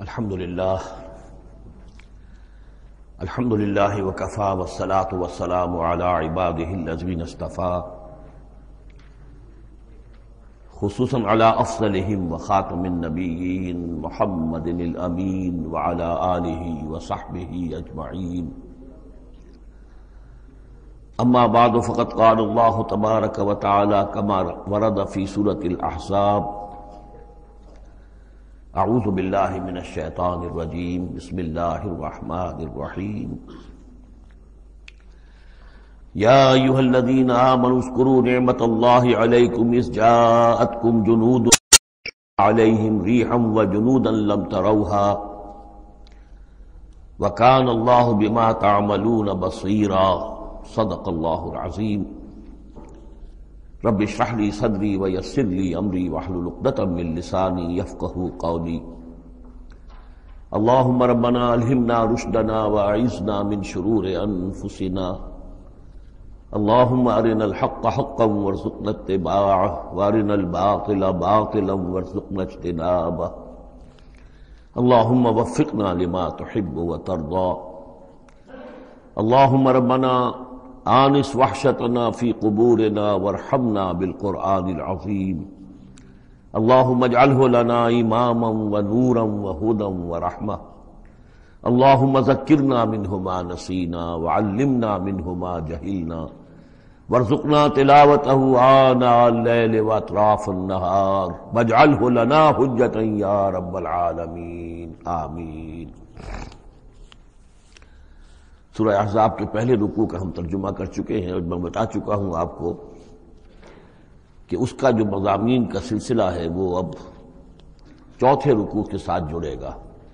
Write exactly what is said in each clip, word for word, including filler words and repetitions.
الحمد للہ الحمد للہ وکفا والصلاة والسلام علی عبادہ الذین اصطفیٰ خصوصاً علی افضلہم وخاتم النبیین محمد الامین وعلی آلہ وصحبہ اجمعین اما بعد فقد قال اللہ تبارک وتعالی کما ورد فی سورۃ الاحزاب اعوذ باللہ من الشیطان الرجیم بسم اللہ الرحمن الرحیم یا ایھا الذین آمنوا اذکروا نعمت اللہ علیکم اذ جاءتکم جنود علیہم ریحا وجنودا لم تروها وکان اللہ بما تعملون بصیرا صدق اللہ العظیم رب اشرح لي صدری ویسر لي امری واحلل عقدۃ من لسانی یفقهوا قولی اللهم ربنا الہمنا رشدنا واعذنا من شرور انفسنا اللهم ارنا الحق حقا وارزقنا اتباعه وارنا الباطل باطلا وارزقنا اجتنابه اللهم وفقنا لما تحب وترضى اللهم ربنا آنس وحشتنا في قبورنا وارحمنا بالقرآن العظيم اللهم اجعله لنا إماما ونورا وهدى ورحمة اللهم ذكرنا منه ما نسينا وعلمنا منه ما جهلنا وارزقنا تلاوته آناء الليل وأطراف النهار واجعله لنا حجة يا رب العالمين آمين۔ سورہ احزاب کے پہلے رکوع کا ہم ترجمہ کر چکے ہیں اور میں بتا چکا ہوں آپ کو کہ اس کا جو مضامین کا سلسلہ ہے وہ اب چوتھے رکوع کے ساتھ جڑے گا۔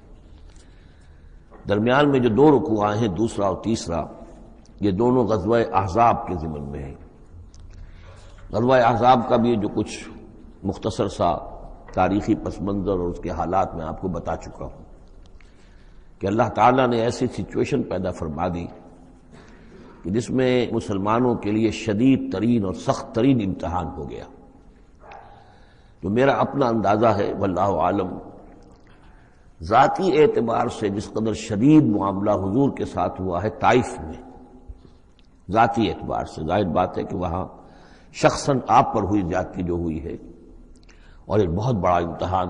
درمیان میں جو دو رکوع آئے ہیں دوسرا اور تیسرا، یہ دونوں غزوہ احزاب کے ضمن میں ہیں۔ غزوہ احزاب کا بھی جو کچھ مختصر سا تاریخی پس منظر اور اس کے حالات میں آپ کو بتا چکا ہوں کہ اللہ تعالیٰ نے ایسی سچویشن پیدا فرما دی کہ جس میں مسلمانوں کے لیے شدید ترین اور سخت ترین امتحان ہو گیا۔ جو میرا اپنا اندازہ ہے واللہ عالم، ذاتی اعتبار سے جس قدر شدید معاملہ حضور کے ساتھ ہوا ہے طائف میں، ذاتی اعتبار سے ظاہر بات ہے کہ وہاں شخصاً آپ پر ہوئی زیادتی جو ہوئی ہے اور ایک بہت بڑا امتحان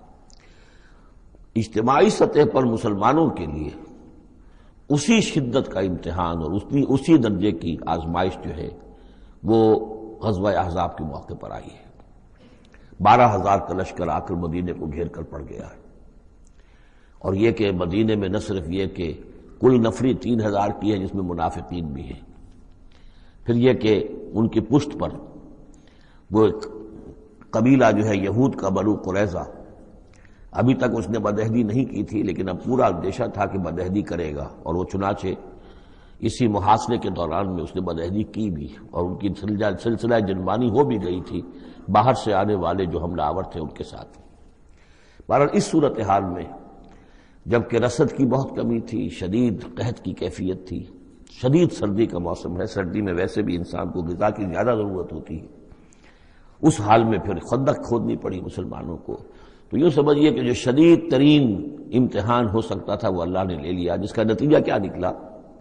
اجتماعی سطح پر مسلمانوں کے لیے اسی شدت کا امتحان اور اسی اسی درجے کی آزمائش جو ہے وہ غزوہ احزاب کے موقع پر آئی ہے۔ بارہ ہزار کا لشکر آ کر مدینے کو گھیر کر پڑ گیا ہے، اور یہ کہ مدینے میں نہ صرف یہ کہ کل نفری تین ہزار کی ہے جس میں منافقین بھی ہیں، پھر یہ کہ ان کی پشت پر وہ ایک قبیلہ جو ہے یہود کا بنو قریظہ، ابھی تک اس نے بدعہدی نہیں کی تھی لیکن اب پورا اندیشہ تھا کہ بدعہدی کرے گا، اور وہ چنانچہ اسی محاصرے کے دوران میں اس نے بدعہدی کی بھی اور ان کی سلسلہ جنبانی ہو بھی گئی تھی باہر سے آنے والے جو حملہ آور تھے ان کے ساتھ۔ بہرحال اس صورتحال میں جبکہ رسد کی بہت کمی تھی، شدید قحط کی کیفیت تھی، شدید سردی کا موسم ہے، سردی میں ویسے بھی انسان کو غذا کی زیادہ ضرورت ہوتی ہے، اس حال میں پھر خندق کھودنی پڑی مسلمانوں کو۔ تو یوں سمجھیے کہ جو شدید ترین امتحان ہو سکتا تھا وہ اللہ نے لے لیا، جس کا نتیجہ کیا نکلا؟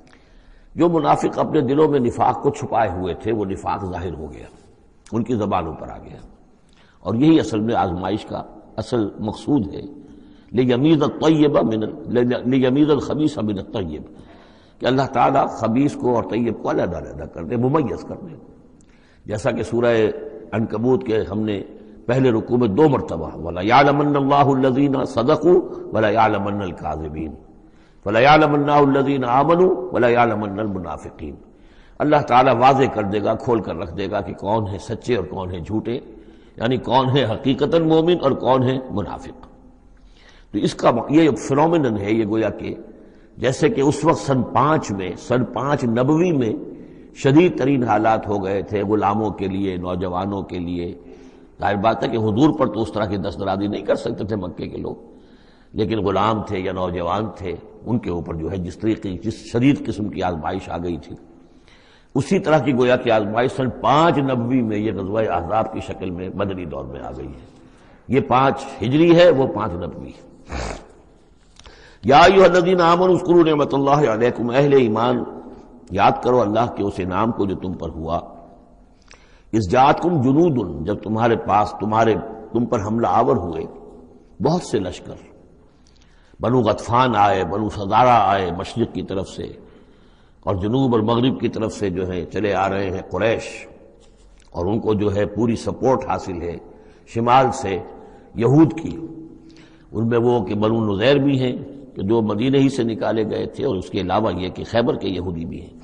جو منافق اپنے دلوں میں نفاق کو چھپائے ہوئے تھے وہ نفاق ظاہر ہو گیا، ان کی زبانوں پر آ گیا، اور یہی اصل میں آزمائش کا اصل مقصود ہے، لیمیز الطیب من لیمیز الخبیث من الطیب، کہ اللہ تعالیٰ خبیث کو اور طیب کو علیحدہ علیحدہ کر دے، ممیز کر دے، جیسا کہ سورہ عنکبوت کے ہم نے پہلے رکوع میں دو مرتبہ وَلَيَعْلَمَنَّ اللَّهُ الَّذِينَ صَدَقُوا وَلَيَعْلَمَنَّ الْكَاذِبِينَ وَلَيَعْلَمَنَّ اللَّهُ الَّذِينَ آمَنُوا وَلَيَعْلَمَنَّ الْمُنَافِقِينَ۔ اللہ تعالیٰ واضح کر دے گا، کھول کر رکھ دے گا کہ کون ہے سچے اور کون ہے جھوٹے، یعنی کون ہے حقیقتاً مومن اور کون ہے منافق۔ تو اس کا یہ فنومینن ہے، یہ گویا کہ جیسے کہ اس وقت سن پانچ میں سن پانچ نبوی میں شدید ترین حالات ہو گئے تھے غلاموں کے لیے، نوجوانوں کے لیے۔ ظاہر بات ہے کہ حضور پر تو اس طرح کی دست درازی نہیں کر سکتے تھے مکے کے لوگ، لیکن غلام تھے یا نوجوان تھے ان کے اوپر جو ہے جس طریقے جس شدید قسم کی آزمائش آ گئی تھی، اسی طرح کی گویا کہ آزمائش سن پانچ نبوی میں یہ غزوہ احزاب کی شکل میں بدری دور میں آ گئی ہے۔ یہ پانچ ہجری ہے، وہ پانچ نبوی ہے۔ یا ایھا الذین آمنوا اذکروا نعمت اللہ علیکم، اہل ایمان یاد کرو اللہ کے اس انعام کو جو تم پر ہوا، اذ جاءتکم جنود، جب تمہارے پاس تمہارے تم پر حملہ آور ہوئے بہت سے لشکر، بنو غطفان آئے، بنو فزارہ آئے مشرق کی طرف سے، اور جنوب اور مغرب کی طرف سے جو ہے چلے آ رہے ہیں قریش، اور ان کو جو ہے پوری سپورٹ حاصل ہے شمال سے یہود کی، ان میں وہ کہ بنو نذیر بھی ہیں کہ جو مدینہ ہی سے نکالے گئے تھے، اور اس کے علاوہ یہ کہ خیبر کے یہودی بھی ہیں۔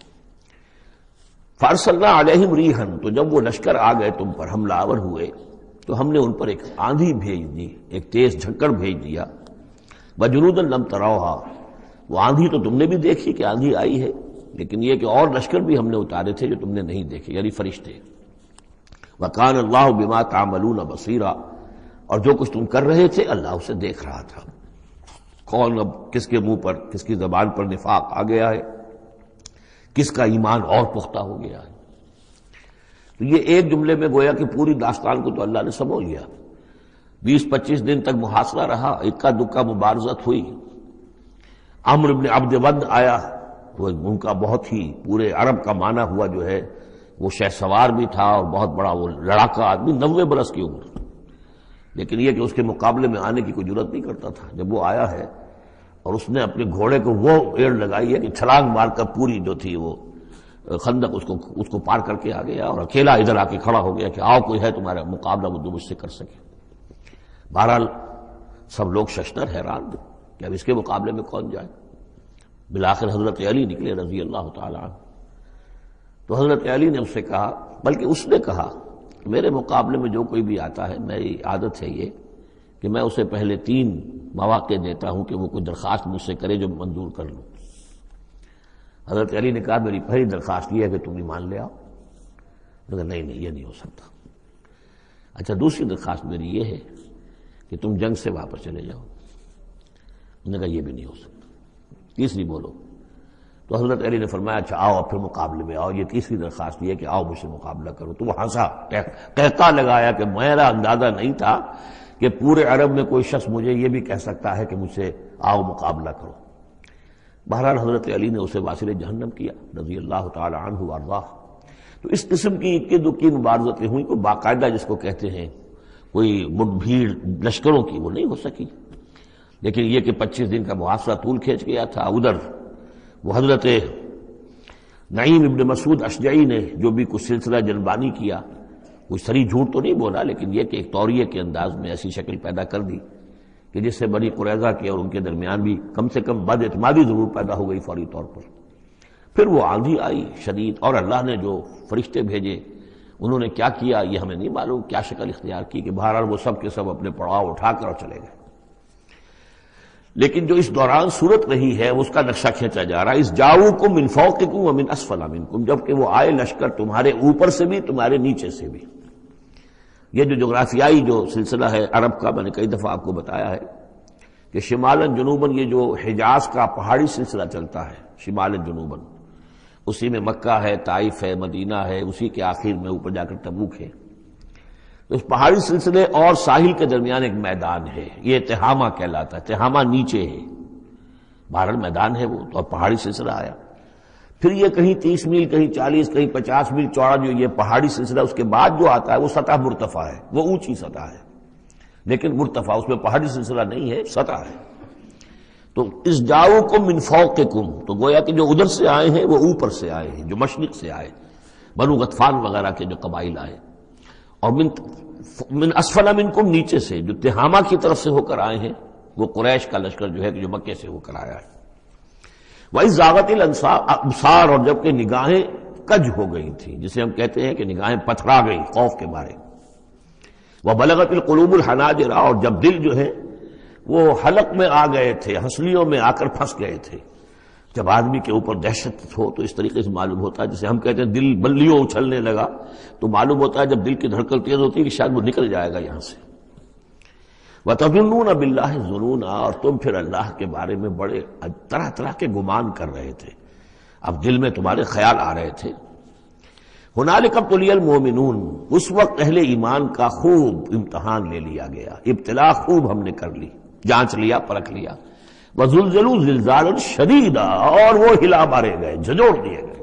فارسلنا علیہم ریحن، تو جب وہ لشکر آ گئے تم پر حملہ آور ہوئے تو ہم نے ان پر ایک آندھی بھیج دی، ایک تیز جھکڑ بھیج دیا، وجنودا لم تروها، وہ آندھی تو تم نے بھی دیکھی کہ آندھی آئی ہے، لیکن یہ کہ اور لشکر بھی ہم نے اتارے تھے جو تم نے نہیں دیکھے، یعنی فرشتے۔ وَكَانَ اللَّهُ بِمَا تَعْمَلُونَ بَصِيرًا، اور جو کچھ تم کر رہے تھے اللہ اسے دیکھ رہا تھا۔ کون اب کس کے منہ پر کس کی زبان پر نفاق آ گیا ہے، کس کا ایمان اور پختہ ہو گیا ہے۔ تو یہ ایک جملے میں گویا کہ پوری داستان کو تو اللہ نے سمجھ لیا۔ بیس پچیس دن تک محاصرہ رہا، اکا دکا مبارزت ہوئی، عمرو بن عبد ود آیا، وہ ان کا بہت ہی پورے عرب کا معنی ہوا جو ہے، وہ شہ سوار بھی تھا اور بہت بڑا وہ لڑاکا آدمی، نوے برس کی عمر، لیکن یہ کہ اس کے مقابلے میں آنے کی کوئی جرت نہیں کرتا تھا۔ جب وہ آیا ہے اور اس نے اپنے گھوڑے کو وہ ایڑ لگائی ہے کہ چھلانگ مار کر پوری جو تھی وہ خندق اس کو اس کو پار کر کے آ گیا، اور اکیلا ادھر آ کے کھڑا ہو گیا کہ آؤ کوئی ہے تمہارا مقابلہ وہ جو مجھ سے کر سکے۔ بہرحال سب لوگ ششدر حیران تھے کہ اب اس کے مقابلے میں کون جائے۔ بالآخر حضرت علی نکلے رضی اللہ تعالی عنہ، تو حضرت علی نے اس سے کہا، بلکہ اس نے کہا میرے مقابلے میں جو کوئی بھی آتا ہے، میری عادت ہے یہ کہ میں اسے پہلے تین مواقع دیتا ہوں کہ وہ کوئی درخواست مجھ سے کرے جو منظور کر لوں۔ حضرت علی نے کہا میری پہلی درخواست یہ ہے کہ تم ایمان لے آؤ۔ مگر نہیں نہیں یہ نہیں ہو سکتا۔ اچھا دوسری درخواست میری یہ ہے کہ تم جنگ سے واپس چلے جاؤ۔ انہوں نے کہا یہ بھی نہیں ہو سکتا۔ تیسری بولو۔ تو حضرت علی نے فرمایا اچھا آؤ اب پھر مقابلے میں آؤ، یہ تیسری درخواست یہ ہے کہ آؤ مجھ سے مقابلہ کرو۔ تو وہ ہنسا، کہتا لگایا کہ میرا اندازہ نہیں تھا کہ پورے عرب میں کوئی شخص مجھے یہ بھی کہہ سکتا ہے کہ مجھ سے آؤ مقابلہ کرو۔ بہرحال حضرت علی نے اسے واصل جہنم کیا رضی اللہ تعالی عنہ وارضاہ۔ تو اس قسم کی اکی دکی مبارزتیں ہوئی، کوئی باقاعدہ جس کو کہتے ہیں کوئی مٹ بھیڑ لشکروں کی وہ نہیں ہو سکی، لیکن یہ کہ پچیس دن کا محاصرہ طول کھینچ گیا تھا۔ ادھر وہ حضرت نعیم ابن مسعود اشجعی نے جو بھی کچھ سلسلہ جنبانی کیا، کوئی سری جھوٹ تو نہیں بولا، لیکن یہ کہ ایک توریے کے انداز میں ایسی شکل پیدا کر دی کہ جس سے بنی قریظہ کے اور ان کے درمیان بھی کم سے کم بد اعتمادی ضرور پیدا ہو گئی فوری طور پر۔ پھر وہ آندھی آئی شدید، اور اللہ نے جو فرشتے بھیجے انہوں نے کیا کیا یہ ہمیں نہیں معلوم، کیا شکل اختیار کی کہ بہرحال وہ سب کے سب اپنے پڑاؤ اٹھا کر اور چلے گئے۔ لیکن جو اس دوران صورت رہی ہے اس کا نقشہ کھینچا جا رہا ہے، اس جاؤکم من فوقکم ومن اسفل منکم، جبکہ وہ آئے لشکر تمہارے اوپر سے بھی تمہارے نیچے سے بھی۔ یہ جو جغرافیائی جو سلسلہ ہے عرب کا، میں نے کئی دفعہ آپ کو بتایا ہے کہ شمالاً جنوباً یہ جو حجاز کا پہاڑی سلسلہ چلتا ہے شمالاً جنوباً، اسی میں مکہ ہے، طائف ہے، مدینہ ہے، اسی کے آخر میں اوپر جا کر تبوک ہے۔ تو اس پہاڑی سلسلے اور ساحل کے درمیان ایک میدان ہے، یہ تہامہ کہلاتا ہے، تہامہ نیچے ہے، بہرحال میدان ہے وہ، تو اب پہاڑی سلسلہ آیا۔ پھر یہ کہیں تیس میل کہیں چالیس کہیں پچاس میل چوڑا جو یہ پہاڑی سلسلہ، اس کے بعد جو آتا ہے وہ سطح مرتفع ہے، وہ اونچی سطح ہے، لیکن مرتفع اس میں پہاڑی سلسلہ نہیں ہے، سطح ہے۔ تو اس جاؤکم من فوقکم، تو گویا کہ جو ادھر سے آئے ہیں وہ اوپر سے آئے ہیں، جو مشرق سے آئے، بنو غطفان وغیرہ کے جو قبائل آئے، اور من من اسفل منکم نیچے سے جو تہامہ کی طرف سے ہو کر آئے ہیں وہ قریش کا لشکر جو ہے کہ جو مکے سے ہو کر آیا ہے۔ وَإِذْ زَاغَتِ الْأَبْصَارُ، اور جب کہ نگاہیں کج ہو گئی تھیں، جسے ہم کہتے ہیں کہ نگاہیں پتھرا گئی خوف کے مارے۔ وَبَلَغَتِ الْقُلُوبُ الْحَنَاجِرَ، اور جب دل جو ہے وہ حلق میں آ گئے تھے، ہنسلیوں میں آ کر پھنس گئے تھے۔ جب آدمی کے اوپر دہشت ہو تو اس طریقے سے معلوم ہوتا ہے، جسے ہم کہتے ہیں دل بلیوں اچھلنے لگا، تو معلوم ہوتا ہے جب دل کی دھڑکن تیز ہوتی ہے کہ شاید وہ نکل جائے گا یہاں سے۔ وَتَظُنُّونَ بِاللَّهِ الظُّنُونَ، اور تم پھر اللہ کے بارے میں بڑے طرح طرح کے گمان کر رہے تھے، اب دل میں تمہارے خیال آ رہے تھے۔ هُنَالِكَ ابْتُلِيَ الْمُؤْمِنُونَ، اس وقت اہل ایمان کا خوب امتحان لے لیا گیا، ابتلا خوب ہم نے کر لی، جانچ لیا، پرکھ لیا۔ وَزُلْزِلُوا زِلْزَالًا شَدِيدًا، اور وہ ہلا مارے گئے، جھنجھوڑ دیے گئے۔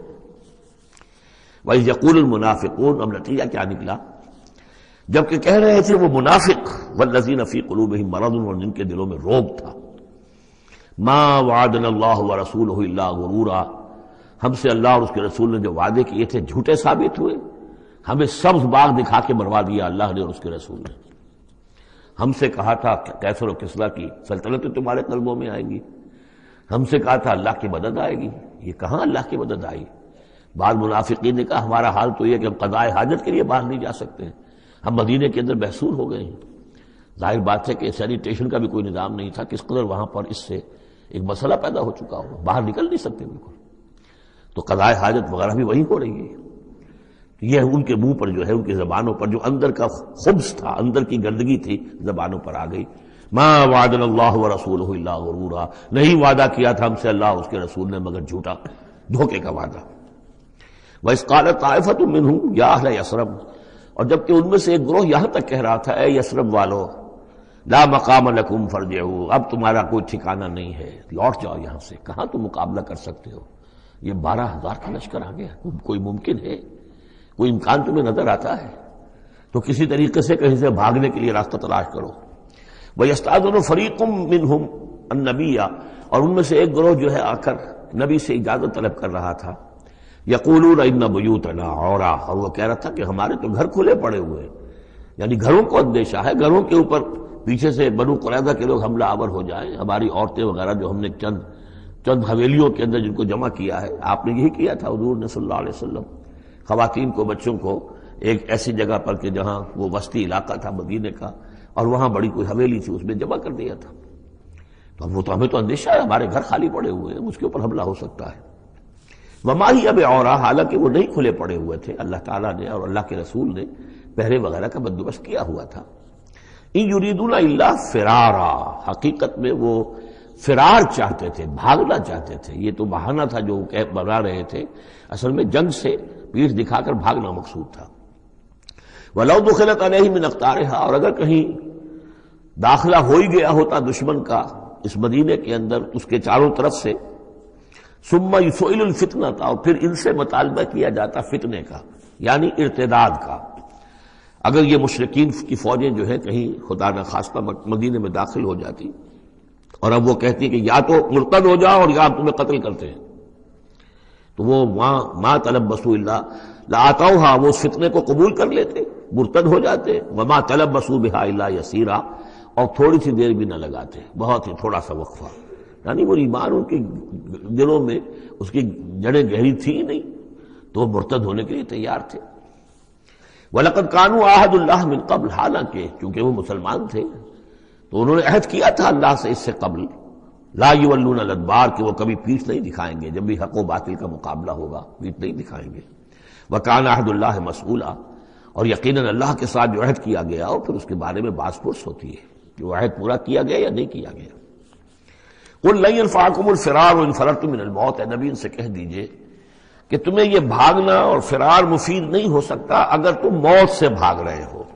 وَإِذْ يَقُولُ الْمُنَافِقُونَ، اب نتیجہ کیا نکلا؟ جبکہ کہہ رہے تھے وہ منافق، وَالَّذِينَ فِي قُلُوبِهِم مَرَضٌ، اور جن کے دلوں میں روگ تھا، مَا وَعَدَنَا اللَّهُ وَرَسُولُهُ إِلَّا غُرُورًا، ہم سے اللہ اور اس کے رسول نے جو وعدے کیے تھے جھوٹے ثابت ہوئے، ہمیں سبز باغ دکھا کے مروا دیا اللہ نے اور اس کے رسول نے۔ ہم سے کہا تھا کیسر و کسریٰ کی سلطنتیں تمہارے قلبوں میں آئیں گی، ہم سے کہا تھا اللہ کی مدد آئے گی، یہ کہاں اللہ کی مدد آئی؟ بعض منافقین نے کہا ہمارا حال تو یہ کہ ہم قضاء حاجت کے لیے باہر نہیں جا سکتے، ہم مدینے کے اندر محصور ہو گئے ہیں۔ ظاہر بات ہے کہ سینیٹیشن کا بھی کوئی نظام نہیں تھا، کس قدر وہاں پر اس سے ایک مسئلہ پیدا ہو چکا ہو، باہر نکل نہیں سکتے بالکل، تو قضاء حاجت وغیرہ بھی وہی ہو رہی ہے۔ یہ ان کے منہ پر جو ہے، ان کی زبانوں پر جو اندر کا خبث تھا، اندر کی گندگی تھی، زبانوں پر آ گئی۔ ما وعدنا اللہ ورسولہ الا غرورا، نہیں وعدہ کیا تھا ہم سے اللہ اور اس کے رسول نے مگر جھوٹا، دھوکے کا وعدہ۔ وَإِذْ قَالَتْ طَائِفَةٌ مِّنْهُمْ يَا أَهْلَ يَثْرِبَ، اور جبکہ ان میں سے ایک گروہ یہاں تک کہہ رہا تھا اے یثرب والو، لا مقام لکم فارجعوا، اب تمہارا کوئی ٹھکانہ نہیں ہے، لوٹ جاؤ یہاں سے، کہاں تم مقابلہ کر سکتے ہو؟ یہ بارہ ہزار کا لشکر آ گیا، کوئی ممکن ہے؟ کوئی امکان تمہیں نظر آتا ہے؟ تو کسی طریقے سے کہیں سے بھاگنے کے لیے راستہ تلاش کرو۔ وَيَسْتَأْذِنُ فَرِيقٌ مِّنْهُمْ النَّبِيَّ، اور ان میں سے ایک گروہ جو ہے آ کر نبی سے اجازت طلب کر رہا تھا، یقولون ان بیوتنا عورا، اور وہ کہہ رہا تھا کہ ہمارے تو گھر کھلے پڑے ہوئے ہیں، یعنی گھروں کو اندیشہ ہے، گھروں کے اوپر پیچھے سے بنو قریظہ کے لوگ حملہ آور ہو جائیں، ہماری عورتیں وغیرہ جو ہم نے چند چند حویلیوں کے اندر جن کو جمع کیا ہے، آپ نے یہی کیا تھا حضور نے صلی اللہ علیہ وسلم، خواتین کو بچوں کو ایک ایسی جگہ پر کہ جہاں وہ وسطی علاقہ تھا مدینے کا، اور وہاں بڑی کوئی حویلی تھی، اس میں جمع کر دیا تھا۔ تو اب وہ تو ہمیں تو اندیشہ ہے، ہمارے گھر خالی پڑے ہوئے ہیں، اس کے اوپر حملہ ہو سکتا ہے۔ وما ہی اب عورا، حالانکہ وہ نہیں کھلے پڑے ہوئے تھے، اللہ تعالیٰ نے اور اللہ کے رسول نے پہرے وغیرہ کا بندوبست کیا ہوا تھا۔ ان یریدون الا فرارا، حقیقت میں وہ فرار چاہتے تھے، بھاگنا چاہتے تھے، یہ تو بہانہ تھا جو بنا رہے تھے، اصل میں جنگ سے پیٹھ دکھا کر بھاگنا مقصود تھا۔ وَلَوْ دُخِلَتْ عَلَيْهِمْ مِنْ أَقْطَارِهَا، اور اگر کہیں داخلہ ہو ہی گیا ہوتا دشمن کا اس مدینے کے اندر اس کے چاروں طرف سے، ثُمَّ يُسْئِلُ الْفِتْنَةَ، اور پھر ان سے مطالبہ کیا جاتا فتنے کا، یعنی ارتداد کا۔ اگر یہ مشرکین کی فوجیں جو ہے کہیں خدا نخواستہ مدینے میں داخل ہو جاتی اور اب وہ کہتی کہ یا تو مرتد ہو جاؤ اور یا ہم تمہیں قتل کرتے ہیں، تو وہ وہاں ما تلبسوا الا لآتوها، وہ اس فتنے کو قبول کر لیتے، مرتد ہو جاتے، وما تلبسوا بها الا یسیرا، اور تھوڑی سی دیر بھی نہ لگاتے، بہت ہی تھوڑا سا وقفہ، یعنی وہ ایمان ان کے دلوں میں اس کی جڑیں گہری تھی نہیں، تو وہ مرتد ہونے کے لیے تیار تھے۔ وَلَقَدْ كَانُوا عَاهَدُوا اللَّهِ مِنْ قَبْلُ، حالانکہ چونکہ وہ مسلمان تھے تو انہوں نے عہد کیا تھا اللہ سے اس سے قبل، لا یولون الادبار، کہ وہ کبھی پیٹھ نہیں دکھائیں گے، جب بھی حق و باطل کا مقابلہ ہوگا پیٹھ نہیں دکھائیں گے۔ وَكَانَ عَهْدُ اللَّهِ مَسْئُولًا، اور یقیناً اللہ کے ساتھ جو عہد کیا گیا اور پھر اس کے بارے میں باز پرس ہوتی ہے کہ وہ عہد پورا کیا گیا یا نہیں کیا گیا۔ قُلْ لَن يَنفَعَكُمُ الْفِرَارُ إِنْ فَرَرْتُم مِّنَ الْمَوْتِ، اے نبی ان سے کہہ دیجئے کہ تمہیں یہ بھاگنا اور فرار مفید نہیں ہو سکتا اگر تم موت سے بھاگ رہے ہو،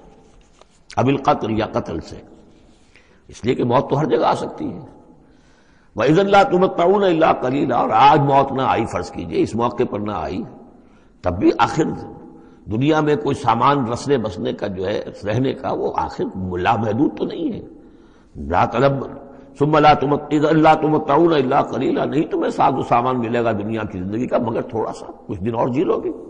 اب القتل یا قتل سے، اس لیے کہ موت تو ہر جگہ آ سکتی ہے۔ وَإِذًا لَا تُمَتَّعُونَ إِلَّا قَلِيلًا، اور آج موت نہ آئی، فرض کیجئے اس موقع پر نہ آئی، تب بھی آخر دنیا میں کوئی سامان رسنے بسنے کا جو ہے رہنے کا وہ آخر لامحدود تو نہیں ہے۔ لا طلب ثم لا تمتعون الا قلیلا، نہیں تمہیں ساز و سامان ملے گا دنیا کی زندگی کا مگر تھوڑا سا، کچھ دن اور جی لو گے۔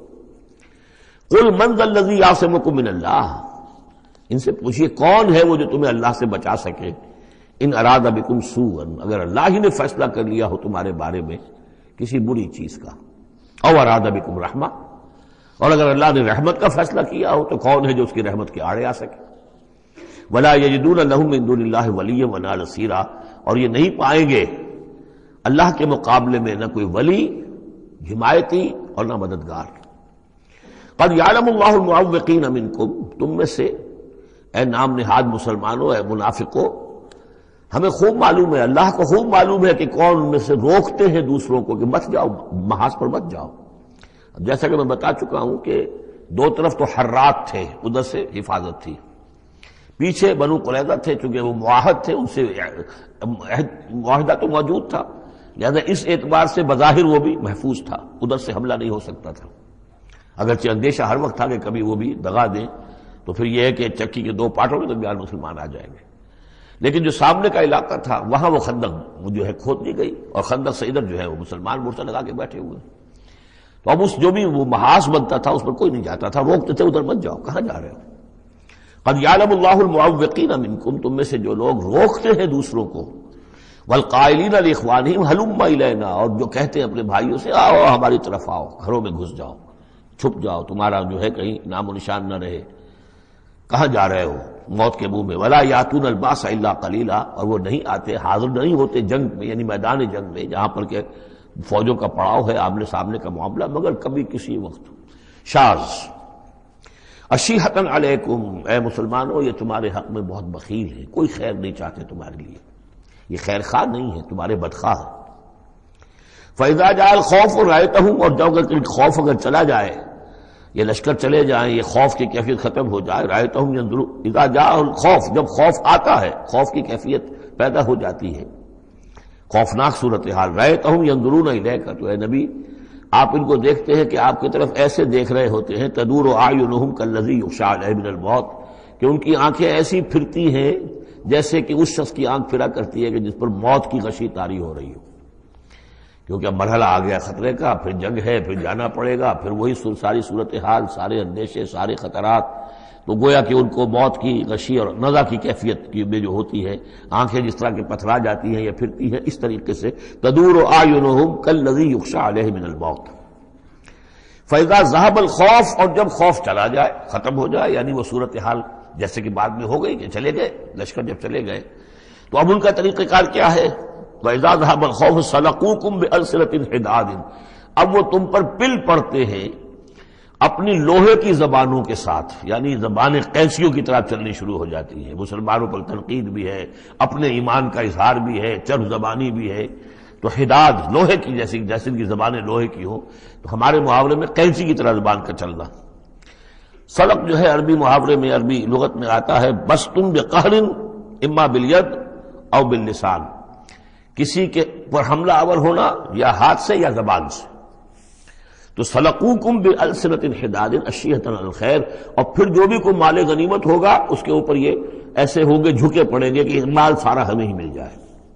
قل من ذا الذی یعصمکم من اللہ، ان سے پوچھئے کون ہے وہ جو تمہیں اللہ سے بچا سکے، ان اراد بکم سوءا، اگر اللہ ہی نے فیصلہ کر لیا ہو تمہارے بارے میں کسی بری چیز کا، او اراد بکم رحمہ، اور اگر اللہ نے رحمت کا فیصلہ کیا ہو تو کون ہے جو اس کی رحمت کے آڑے آ سکے۔ ولا یجدون لهم من دون اللہ ولیا ولا نصیرا، اور یہ نہیں پائیں گے اللہ کے مقابلے میں نہ کوئی ولی حمایتی اور نہ مددگار۔ قد یعلم اللہ المعوقین منکم، تم میں سے اے نام نہاد مسلمانوں، اے منافقوں، ہمیں خوب معلوم ہے، اللہ کو خوب معلوم ہے کہ کون ان میں سے روکتے ہیں دوسروں کو کہ مت جاؤ، محاذ پر مت جاؤ۔ جیسا کہ میں بتا چکا ہوں کہ دو طرف تو حرات تھے، ادھر سے حفاظت تھی، پیچھے بنو قریظہ تھے، چونکہ وہ معاہد تھے، ان سے معاہدہ تو موجود تھا، لہذا اس اعتبار سے بظاہر وہ بھی محفوظ تھا، ادھر سے حملہ نہیں ہو سکتا تھا، اگرچہ اندیشہ ہر وقت تھا کہ کبھی وہ بھی دغا دیں تو پھر یہ ہے کہ چکی کے دو پارٹوں کے درمیان مسلمان آ جائیں گے۔ لیکن جو سامنے کا علاقہ تھا وہاں وہ خندق جو ہے کھود دی گئی، اور خندق سے ادھر جو ہے وہ مسلمان مورچہ لگا کے بیٹھے ہوئے، تو اب اس جو بھی وہ محاذ بنتا تھا اس پر کوئی نہیں جاتا تھا، روکتے تھے ادھر مت جاؤ، کہاں جا رہے ہو؟ قد یعلم اللہ المعوقین منکم، تم میں سے جو لوگ روکتے ہیں دوسروں کو، والقائلین لاخوانہم ہلم الینا، اور جو کہتے ہیں اپنے بھائیوں سے آؤ ہماری طرف آؤ، گھروں میں گھس جاؤ، چھپ جاؤ، تمہارا جو ہے کہیں نام و نشان نہ رہے، کہاں جا رہے ہو موت کے منہ میں؟ ولا یاتون الباس الا قلیلا، اور وہ نہیں آتے، حاضر نہیں ہوتے جنگ میں، یعنی میدان جنگ میں جہاں پر کہ فوجوں کا پڑاؤ ہے، آمنے سامنے کا معاملہ، مگر کبھی کسی وقت۔ شاذ اشیحۃ علیکم، اے مسلمانوں یہ تمہارے حق میں بہت بخیل ہے، کوئی خیر نہیں چاہتے تمہارے لیے، یہ خیر خواہ نہیں ہے، تمہارے بدخواہ ہے۔ فاذا جاء الخوف رأیتہم، اور جب اگر خوف اگر چلا جائے، یہ لشکر چلے جائیں، یہ خوف کی کیفیت ختم ہو جائے، رأیتہم ینظرون، اذا جاء الخوف، جب خوف آتا ہے، خوف کی کیفیت پیدا ہو جاتی ہے، خوفناک صورتحال، رأیتہم ینظرون الیک، تو اے نبی آپ ان کو دیکھتے ہیں کہ آپ کی طرف ایسے دیکھ رہے ہوتے ہیں، تدور اعینہم کالذی یغشی علیہ من الموت، کہ ان کی آنکھیں ایسی پھرتی ہیں جیسے کہ اس شخص کی آنکھ پھرا کرتی ہے کہ جس پر موت کی غشی طاری ہو رہی ہو، کیونکہ اب مرحلہ آ گیا خطرے کا، پھر جنگ ہے، پھر جانا پڑے گا، پھر وہی ساری صورتحال، سارے اندیشے، سارے خطرات، تو گویا کہ ان کو موت کی غشی اور نزع کی کیفیت کی میں جو ہوتی ہے، آنکھیں جس طرح کے پتھرا جاتی ہیں یا پھرتی ہیں، اس طریقے سے تدور اعینہم کالذی یغشی علیہ من الموت۔ فاذا ذهب الخوف، اور جب خوف چلا جائے، ختم ہو جائے، یعنی وہ صورتحال جیسے کہ بعد میں ہو گئی کہ چلے گئے لشکر، جب چلے گئے تو اب ان کا طریقہ کار کیا ہے؟ وَإِذَا ذَهَبَ الْخَوْفُ سَلَقُوكُمْ بِأَلْسِنَةٍ حِدَادٍ، اب وہ تم پر پل پڑتے ہیں اپنی لوہے کی زبانوں کے ساتھ، یعنی زبانیں قینچیوں کی طرح چلنی شروع ہو جاتی ہیں، مسلمانوں پر تنقید بھی ہے، اپنے ایمان کا اظہار بھی ہے، چرب زبانی بھی ہے، تو حداد لوہے کی جیسی، جیسے کی زبانیں لوہے کی ہوں، تو ہمارے محاورے میں قینچی کی طرح زبان کا چلنا۔ سلق جو ہے عربی محاورے میں، عربی لغت میں آتا ہے بسطن بقہر اما بالید او باللسان، کسی کے پر حملہ آور ہونا یا ہاتھ سے یا زبان سے، تو سلقوکم بألسنۃ حداد اشیۃ علی الخیر، اور پھر جو بھی کوئی مال غنیمت ہوگا اس کے اوپر یہ ایسے ہوں گے، جھکے پڑیں گے کہ مال سارا ہمیں ہی مل جائے۔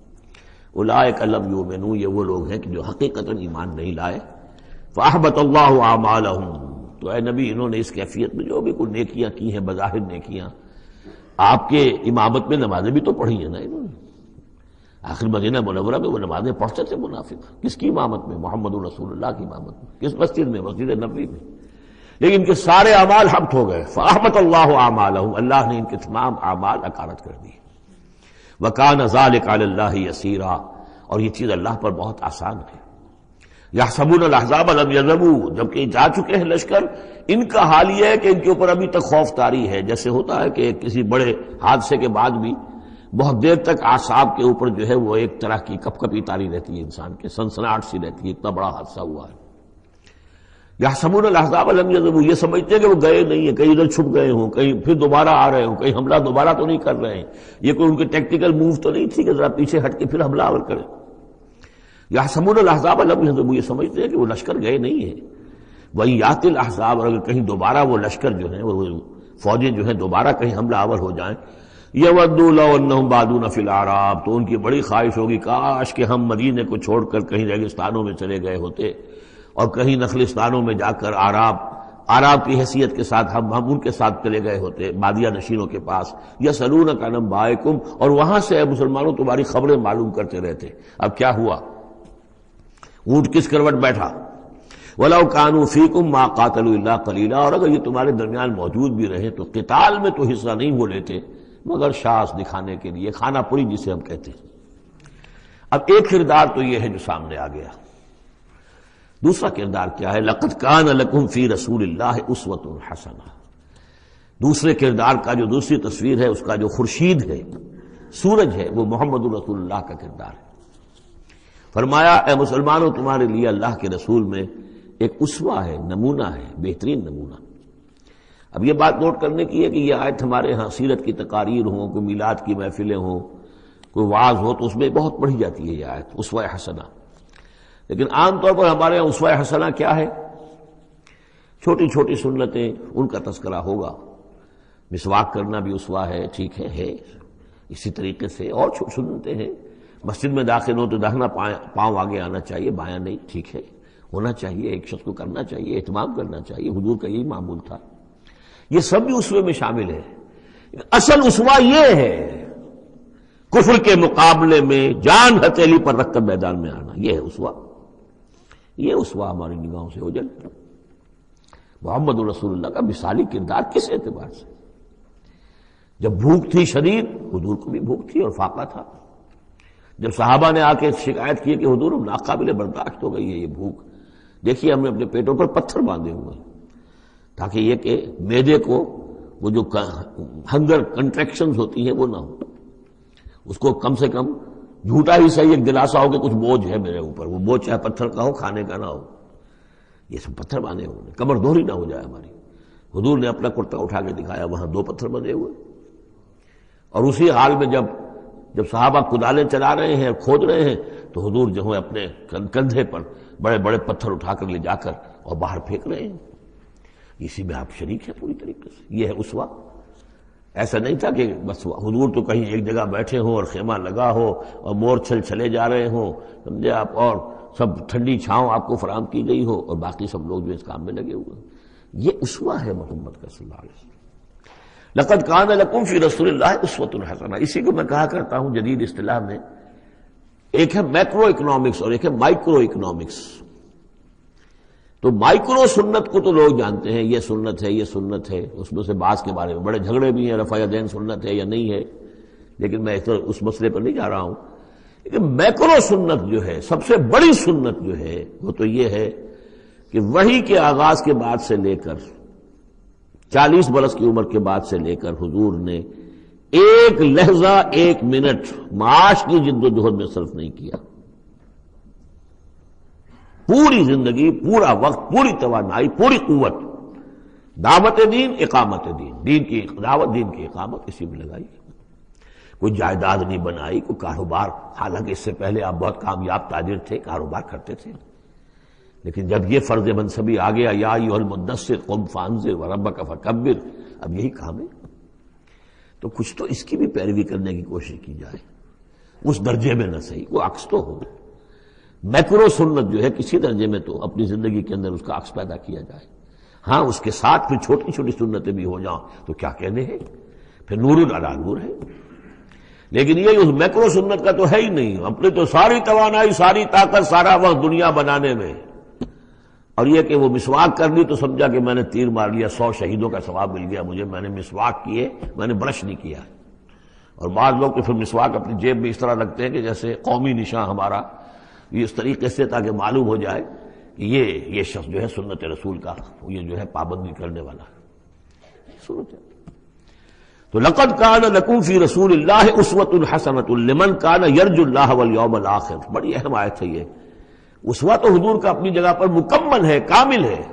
اولئک لم یؤمنوا، یہ وہ لوگ ہیں کہ جو حقیقتاً ایمان نہیں لائے۔ فاحبط اللہ اعمالہم، تو اے نبی انہوں نے اس کیفیت میں جو بھی کوئی نیکیاں کی ہیں، بظاہر نیکیاں، آپ کے امامت میں نمازیں بھی تو پڑھی ہیں نا انہوں نے، آخر مدینہ منورہ میں وہ نمازیں پڑھتے تھے منافق، کس کی امامت میں؟ محمد رسول اللہ کی امامت میں، کس مسجد میں؟ مسجد نبوی میں، لیکن ان کے سارے اعمال حبط ہو گئے۔ فاحبط اللہ اعمالہم، اللہ نے ان کے تمام اعمال اکارت کر دی۔ وَكَانَ ذَلِكَ عَلَى اللَّهِ يَسِيرًا، اور یہ چیز اللہ پر بہت آسان ہے۔ يَحْسَبُونَ الْأَحْزَابَ لَمْ يَذْهَبُوا، جبکہ جا چکے ہیں لشکر، ان کا حال یہ ہے کہ ان کے اوپر ابھی تک خوف طاری ہے، جیسے ہوتا ہے کہ کسی بڑے حادثے کے بعد بھی بہت دیر تک اعصاب کے اوپر جو ہے وہ ایک طرح کی کپ کپی طاری رہتی ہے، انسان کے سنسناہٹ سی رہتی ہے، اتنا بڑا حادثہ ہوا ہے۔ يَحْسَبُونَ الْأَحْزَابَ لَمْ يَذْهَبُوا، یہ سمجھتے ہیں کہ وہ گئے نہیں ہیں، کہیں ادھر چھپ گئے ہوں، کہیں پھر دوبارہ آ رہے ہوں، کہیں حملہ دوبارہ تو نہیں کر رہے ہیں، یہ کوئی ان کے ٹیکٹیکل موو تو نہیں تھی کہ ذرا پیچھے ہٹ کے پھر حملہ آور کریں۔ يَحْسَبُونَ الْأَحْزَابَ لَمْ يَذْهَبُوا، یہ سمجھتے ہیں کہ وہ لشکر گئے نہیں ہیں۔ وَإِن يَأْتِ الْأَحْزَابُ، اور اگر کہیں دوبارہ وہ لشکر جو ہیں، وہ فوجیں جو ہیں دوبارہ کہیں حملہ آور ہو جائیں، یودوا لو انہم بادون فی الاعراب، تو ان کی بڑی خواہش ہوگی کاش کہ ہم مدینے کو چھوڑ کر کہیں ریگستانوں میں چلے گئے ہوتے، اور کہیں نخلستانوں میں جا کر آراب آراب کی حیثیت کے ساتھ ہم ہم ان کے ساتھ چلے گئے ہوتے، بادیہ نشینوں کے پاس۔ یسألونک عن انبائکم، اور وہاں سے اے مسلمانوں تمہاری خبریں معلوم کرتے رہتے۔ اب کیا ہوا؟ اونٹ کس کروٹ بیٹھا؟ وَلَوْ كَانُوا فِيكُمْ مَا قَاتَلُوا إِلَّا قَلِيلًا، اور اگر یہ تمہارے درمیان موجود بھی رہے تو قتال میں تو حصہ نہیں وہ لیتے مگر شاس دکھانے کے لیے، کھانا پوری جسے ہم کہتے ہیں۔ اب ایک کردار تو یہ ہے جو سامنے آ گیا، دوسرا کردار کیا ہے؟ لَقَدْ كَانَ لَكُمْ فِي رَسُولِ اللَّهِ أُسْوَةٌ حَسَنَةٌ، دوسرے کردار کا جو دوسری تصویر ہے، اس کا جو خورشید ہے، سورج ہے، وہ محمد رسول اللہ کا کردار ہے۔ فرمایا اے مسلمانوں تمہارے لیے اللہ کے رسول میں ایک اسوہ ہے، نمونہ ہے، بہترین نمونہ۔ اب یہ بات نوٹ کرنے کی ہے کہ یہ آیت ہمارے ہاں سیرت کی تقاریر ہوں، کوئی میلاد کی محفلیں ہوں، کوئی واعظ ہو تو اس میں بہت پڑھی جاتی ہے یہ آیت اسوہ حسنہ. لیکن عام طور پر ہمارے یہاں اسوہ حسنہ کیا ہے؟ چھوٹی چھوٹی سنتیں، ان کا تذکرہ ہوگا. مسواک کرنا بھی اسوہ ہے، ٹھیک ہے ہے اسی طریقے سے اور سنتیں ہیں. مسجد میں داخل ہو تو داہنا پاؤں آگے آنا چاہیے، بایاں نہیں، ٹھیک ہے ہونا چاہیے، ایک شخص کو کرنا چاہیے، اہتمام کرنا چاہیے. حضور کا یہی معمول تھا. یہ سب بھی اسوے میں شامل ہے. اصل اسوہ یہ ہے کفر کے مقابلے میں جان ہتھیلی پر رکھ کر میدان میں آنا. یہ ہے اسوہ. یہ اسوہ ہماری نگاہوں سے اوجھل. محمد رسول اللہ کا مثالی کردار کس اعتبار سے؟ جب بھوک تھی شدید، حضور کو بھی بھوک تھی اور فاقہ تھا. جب صحابہ نے آ کے شکایت کی کہ حضور ناقابل برداشت ہو گئی ہے یہ بھوک، دیکھیے ہم نے اپنے پیٹوں پر پتھر باندھے ہوئے ہیں تاکہ یہ کہ معدے کو وہ جو ہنگر کنٹریکشنز ہوتی ہیں وہ نہ ہو. اس کو کم سے کم جھوٹا ہی صحیح ایک دلاسا ہو کہ کچھ بوجھ ہے میرے اوپر، وہ بوجھ چاہے پتھر کا ہو، کھانے کا نہ ہو. یہ سب پتھر باندھے ہوئے، کمر دوہری نہ ہو جائے ہماری. حضور نے اپنا کرتا اٹھا کے دکھایا، وہاں دو پتھر بندھے ہوئے. اور اسی حال میں جب جب صحابہ کدالیں چلا رہے ہیں، کھود رہے ہیں، تو حضور جو ہے اپنے کندھے پر بڑے بڑے پتھر اٹھا کر لے جا کر اور باہر پھینک رہے ہیں. اسی میں آپ شریک ہیں پوری طریقے سے. یہ ہے اسوہ. ایسا نہیں تھا کہ بس حضور تو کہیں ایک جگہ بیٹھے ہوں اور خیمہ لگا ہو اور مور چھل چلے جا رہے ہوں، سمجھے آپ، اور سب ٹھنڈی چھاؤں آپ کو فراہم کی گئی ہو اور باقی سب لوگ جو اس کام میں لگے ہوئے. یہ اسوہ ہے محمد کا صلی اللہ علیہ وسلم. لقد کان لکم فی رسول اللہ اسوۃ حسنہ. اسی کو میں کہا کرتا ہوں جدید اصطلاح میں ایک ہے میکرو اکنامکس اور ایک ہے مائکرو اکنامکس. تو مائکرو سنت کو تو لوگ جانتے ہیں، یہ سنت ہے یہ سنت ہے. اس میں سے بعض کے بارے میں بڑے جھگڑے بھی ہیں، رفع یدین سنت ہے یا نہیں ہے، لیکن میں اس مسئلے پر نہیں جا رہا ہوں. لیکن میکرو سنت جو ہے، سب سے بڑی سنت جو ہے، وہ تو یہ ہے کہ وحی کے آغاز کے بعد سے لے کر چالیس برس کی عمر کے بعد سے لے کر حضور نے ایک لحظہ ایک منٹ معاش کی جد و جہد میں صرف نہیں کیا. پوری زندگی، پورا وقت، پوری توانائی، پوری قوت دعوت دین، اقامت دین، دین کی دعوت، دین کی اقامت اسی میں لگائی. کوئی جائیداد نہیں بنائی، کوئی کاروبار. حالانکہ اس سے پہلے آپ بہت کامیاب تاجر تھے، کاروبار کرتے تھے، لیکن جب یہ فرض منصبی آ گیا، یا ایھا المدثر قم فانذر وربک فکبر، اب یہی کام ہے. تو کچھ تو اس کی بھی پیروی کرنے کی کوشش کی جائے، اس درجے میں نہ صحیح، وہ عکس تو ہو. میکرو سنت جو ہے کسی درجے میں تو اپنی زندگی کے اندر اس کا عکس پیدا کیا جائے. ہاں اس کے ساتھ پھر چھوٹی چھوٹی سنتیں بھی ہو جاؤں تو کیا کہنے ہیں، پھر نور علی نور ہے. لیکن یہ اس میکرو سنت کا تو ہے ہی نہیں. اپنے تو ساری توانائی، ساری طاقت، سارا وقت دنیا بنانے میں، اور یہ کہ وہ مسواک کر لی تو سمجھا کہ میں نے تیر مار لیا، سو شہیدوں کا ثواب مل گیا مجھے، میں نے مسواک کیے، میں نے برش نہیں کیا. اور بعض لوگ تو پھر مسواک اپنی جیب میں اس طرح رکھتے ہیں کہ جیسے قومی نشان ہمارا، یہ اس طریقے سے تاکہ معلوم ہو جائے کہ یہ یہ شخص جو ہے سنت رسول کا یہ جو ہے پابندی کرنے والا ہے. سنت. تو لقد کان لکم فی رسول اللہ اسوۃ حسنۃ لمن کان یرجو اللہ والیوم الآخر. بڑی اہم آیت ہے یہ. اسوہ تو حضور کا اپنی جگہ پر مکمل ہے، کامل ہے،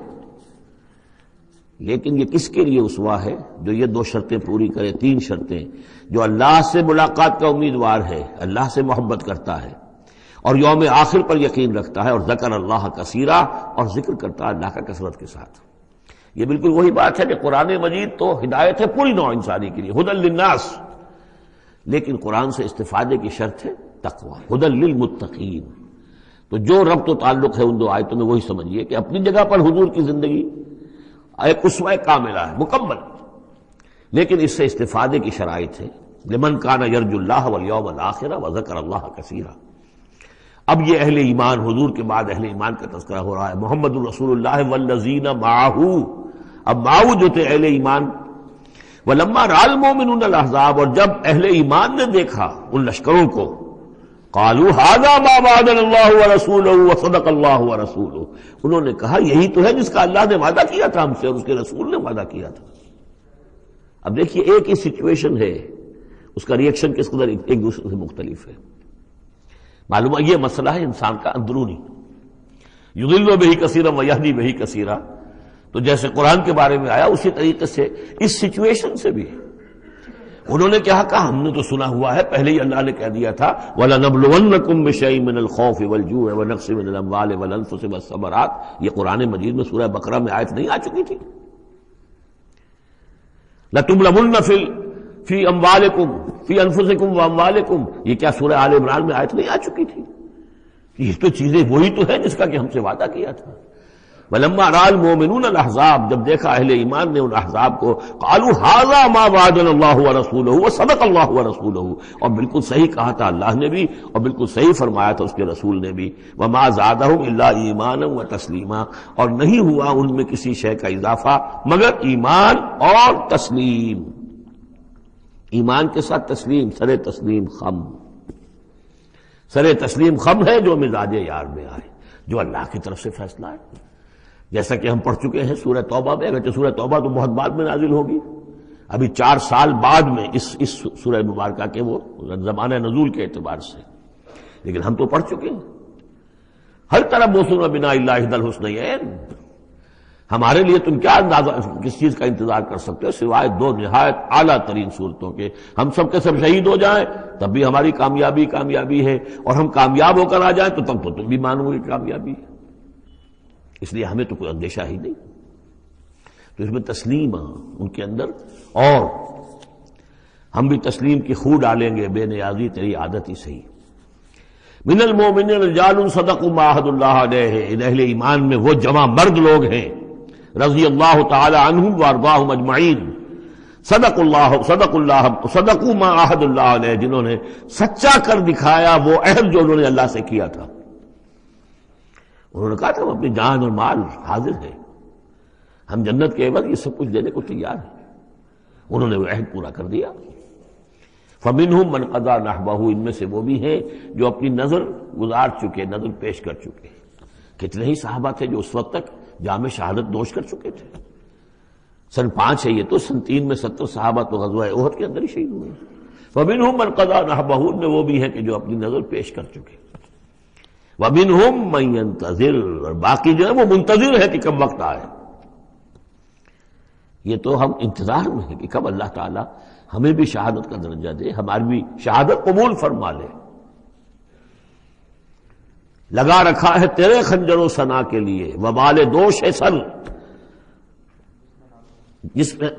لیکن یہ کس کے لیے اسوہ ہے؟ جو یہ دو شرطیں پوری کرے، تین شرطیں. جو اللہ سے ملاقات کا امیدوار ہے، اللہ سے محبت کرتا ہے اور یوم آخر پر یقین رکھتا ہے، اور ذکر اللہ کثیرا، اور ذکر کرتا ہے اللہ کا کثرت کے ساتھ. یہ بالکل وہی بات ہے کہ قرآن مجید تو ہدایت ہے پوری نوع انسانی کے لیے، ہدی للناس، لیکن قرآن سے استفادے کی شرط ہے تقوی، ہدی للمتقین. تو جو ربط و تعلق ہے ان دو آیتوں میں وہی سمجھیے کہ اپنی جگہ پر حضور کی زندگی ایک اسوہ کاملہ ہے، مکمل، لیکن اس سے استفادے کی شرائط ہے. لمن کان یرجو اللہ والیوم الآخر وذکر اللہ کثیرا. اب یہ اہل ایمان، حضور کے بعد اہل ایمان کا تذکرہ ہو رہا ہے. محمد الرسول اللہ والذین معہ. اب معہ جو تھے اہل ایمان. ولما رأى المؤمنون الاحزاب، اور جب اہل ایمان نے دیکھا ان لشکروں کو، قالوا هذا ما وعدنا الله ورسوله وصدق الله ورسوله، انہوں نے کہا یہی تو ہے جس کا اللہ نے وعدہ کیا تھا ہم سے اور اس کے رسول نے وعدہ کیا تھا. اب دیکھیے ایک ہی سچویشن ہے، اس کا ری ایکشن کس قدر ایک دوسرے سے مختلف ہے. معلوم ہے یہ مسئلہ ہے انسان کا اندرونی. یضل بہ کثیرا ویہدی بہ کثیرا، تو جیسے قرآن کے بارے میں آیا اسی طریقے سے اس سچویشن سے بھی انہوں نے کیا کہا؟ ہم نے تو سنا ہوا ہے، پہلے ہی اللہ نے کہہ دیا تھا وَلَنَبْلُوَنَّكُمْ بِشَيْءٍ مِّنَ الْخَوْفِ وَالْجُوعِ وَنَقْصٍ مِّنَ الْأَمْوَالِ وَالْأَنفُسِ وَالثَّمَرَاتِ، یہ قرآن مجید میں سورہ بقرہ میں آیت نہیں آ چکی تھی؟ لَتُبْلَوُنَّ فِي فِي أَمْوَالِكُمْ فِي أَنفُسِكُمْ وَأَمْوَالِكُمْ، یہ کیا سورہ آل عمران میں آیت نہیں آ چکی تھی؟ یہ تو چیزیں وہی تو ہے جس کا کہ ہم سے وعدہ کیا تھا۔ وَلَمَّا رَأَى الْمُؤْمِنُونَ الْأَحْزَابَ، جب دیکھا اہل ایمان نے ان احزاب کو، قالوا هذا ما وعدنا اللہ ورسولہ وصدق اللہ ورسولہ، اور بالکل صحیح کہا تھا اللہ نے بھی اور بالکل صحیح فرمایا تھا اس کے رسول نے بھی، وما زادہم الا ایمانا وتسلیما، اور نہیں ہوا ان میں کسی شے کا اضافہ مگر ایمان اور تسلیم، ایمان کے ساتھ تسلیم، سر تسلیم خم، سر تسلیم خم ہے جو مزاج یار میں آئے، جو اللہ کی طرف سے فیصلہ ہے، جیسا کہ ہم پڑھ چکے ہیں سورہ توبہ میں، اگرچہ سورہ توبہ تو بہت بعد میں نازل ہوگی، ابھی چار سال بعد میں اس اس سورہ مبارکہ کے وہ زمانہ نزول کے اعتبار سے، لیکن ہم تو پڑھ چکے ہیں ہر طرح موسم بنا اللہ احد الحسنیین، ہمارے لیے تم کیا اندازہ کس چیز کا انتظار کر سکتے ہو سوائے دو نہایت اعلیٰ ترین صورتوں کے، ہم سب کے سب شہید ہو جائیں تب بھی ہماری کامیابی کامیابی ہے، اور ہم کامیاب ہو کر آ جائیں تو تب تو تم بھی مانو گے کامیابی ہے، اس لیے ہمیں تو کوئی اندیشہ ہی نہیں۔ تو اس میں تسلیم ان کے اندر، اور ہم بھی تسلیم کی خو ڈالیں گے، بے نیازی تیری عادت ہی صحیح۔ من المؤمنین رجال صدقوا ما عاہدوا اللہ علیہ، ان اہل ایمان میں وہ جمع مرد لوگ ہیں رضی اللہ تعالی عنہم وارضاہم اجمعین، صدق اللہ صدق اللہ صدقوا ما عاہدوا اللہ علیہ، جنہوں نے سچا کر دکھایا وہ عہد جو انہوں نے اللہ سے کیا تھا۔ انہوں نے کہا تھا ہم اپنی جان اور مال حاضر ہے، ہم جنت کے عوض یہ سب کچھ دینے کو تیار ہیں، انہوں نے وہ عہد پورا کر دیا۔ فَمِنْهُمْ مَنْ قَضَىٰ نَحْبَهُ، ان میں سے وہ بھی ہیں جو اپنی نظر گزار چکے، نظر پیش کر چکے۔ کتنے ہی صحابہ تھے جو اس وقت تک جام شہادت نوش کر چکے تھے، سن پانچ ہے یہ تو، سن تین میں ستر صحابہ تو غزوہ احد کے اندر ہی شہید ہوئے۔ فَمِنْهُمْ مَنْ قَضَىٰ نَحْبَهُ، ان میں وہ بھی ہیں کہ جو اپنی نظر پیش کر چکے۔ وَمِنْهُمْ مَنْ يَنْتَظِرُ، اور باقی جو ہے وہ منتظر ہے کہ کب وقت آئے۔ یہ تو ہم انتظار میں ہیں کہ کب اللہ تعالیٰ ہمیں بھی شہادت کا درجہ دے، ہماری بھی شہادت قبول فرما لے۔ لگا رکھا ہے تیرے خنجر و ثنا کے لیے وبال دوش سر، جس میں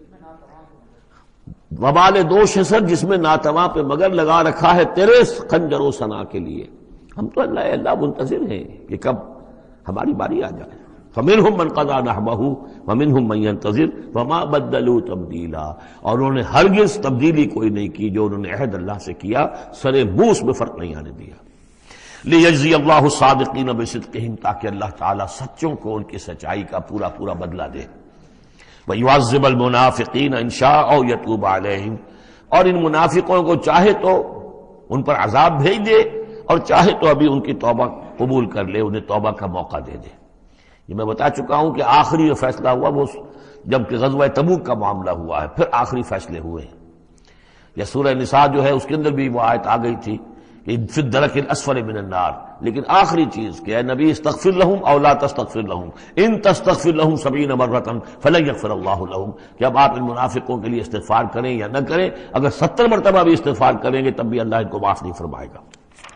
وبال دوش سر جس میں ناتواں پہ مگر لگا رکھا ہے تیرے خنجر و ثنا کے لیے۔ ہم تو اللہ اللہ منتظر ہیں کہ کب ہماری باری آ جائے۔ فَمِنْهُمْ مَنْ قَضَىٰ نَحْبَهُ وَمِنْهُمْ مَنْ يَنْتَظِرُ وَمَا بَدَّلُوا تَبْدِيلًا، اور انہوں نے ہرگز تبدیلی کوئی نہیں کی جو انہوں نے عہد اللہ سے کیا، سرے بوس میں فرق نہیں آنے دیا۔ لِيَجْزِيَ اللَّهُ الصَّادِقِينَ بِصِدْقِهِمْ، تاکہ اللہ تعالیٰ سچوں کو ان کی سچائی کا پورا پورا بدلہ دے۔ وَيُعَذِّبَ الْمُنَافِقِينَ إِنْ شَاءَ أَوْ يَتُوبَ عَلَيْهِمْ، اور ان منافقوں کو چاہے تو ان پر عذاب بھیج دے، اور چاہے تو ابھی ان کی توبہ قبول کر لے، انہیں توبہ کا موقع دے دے۔ یہ میں بتا چکا ہوں کہ آخری جو فیصلہ ہوا وہ جب کہ غزوہ تبوک کا معاملہ ہوا ہے، پھر آخری فیصلے ہوئے ہیں۔ یا سورہ نساء جو ہے اس کے اندر بھی وہ آیت آ گئی تھی کہ فی الدرک الاسفل من النار، لیکن آخری چیز کہ اے نبی استغفر لہم او لا تستغفر لہم ان تستغفر لہم سبعین مرۃ فلن یغفر اللہ لہم، کہ اب آپ ان منافقوں کے لیے استغفار کریں یا نہ کریں، اگر ستر مرتبہ بھی استغفار کریں گے تب بھی اللہ ان کو معاف نہیں فرمائے گا۔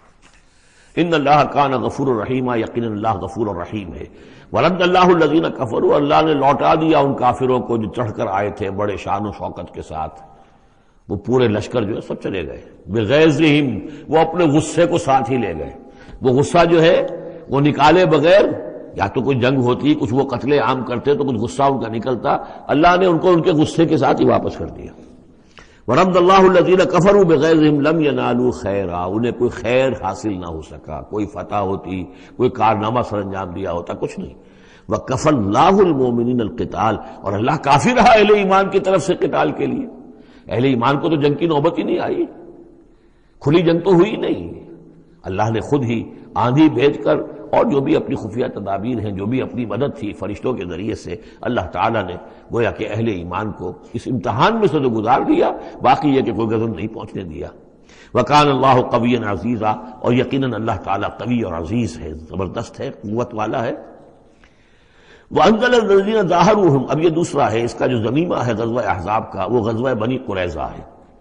ان اللہ کان غفور الرحیم، یقینا اللہ غفور الرحیم ہے۔ ورد اللہ الذین کفروا، اللہ نے لوٹا دیا ان کافروں کو جو چڑھ کر آئے تھے بڑے شان و شوکت کے ساتھ، وہ پورے لشکر جو ہے سب چلے گئے بغیظہم، وہ اپنے غصے کو ساتھ ہی لے گئے۔ وہ غصہ جو ہے وہ نکالے بغیر، یا تو کوئی جنگ ہوتی، کچھ وہ قتل عام کرتے تو کچھ غصہ ان کا نکلتا، اللہ نے ان کو ان کے غصے کے ساتھ ہی واپس کر دیا۔ ورد اللہ الذین کفروا بغیظہم لم ینالوا خیرا، انہیں کوئی خیر حاصل نہ ہو سکا، کوئی فتح ہوتی، کوئی کارنامہ سر انجام دیا ہوتا، کچھ نہیں۔ وکفى اللہ المؤمنین القتال، اور اللہ کافی رہا اہل ایمان کی طرف سے قتال کے لیے۔ اہل ایمان کو تو جنگ کی نوبت ہی نہیں آئی، کھلی جنگ تو ہوئی نہیں، اللہ نے خود ہی آندھی بھیج کر اور جو بھی اپنی خفیہ تدابیر ہیں، جو بھی اپنی مدد تھی فرشتوں کے ذریعے سے، اللہ تعالیٰ نے گویا کہ اہل ایمان کو اس امتحان میں سے تو گزار دیا، باقی یہ کہ کوئی غضب نہیں پہنچنے دیا۔ وَكَانَ اللَّهُ قَوِيًّا عَزِيزًا، اور یقیناً اللہ تعالیٰ قوی اور عزیز ہے، زبردست ہے، قوت والا ہے۔ وَأَنزَلَ الَّذِينَ ظَاهَرُوهُمْ، اب یہ دوسرا ہے، اس کا جو ضمیمہ ہے غزوہ احزاب کا، وہ غزوہ بنی قریظہ ہے۔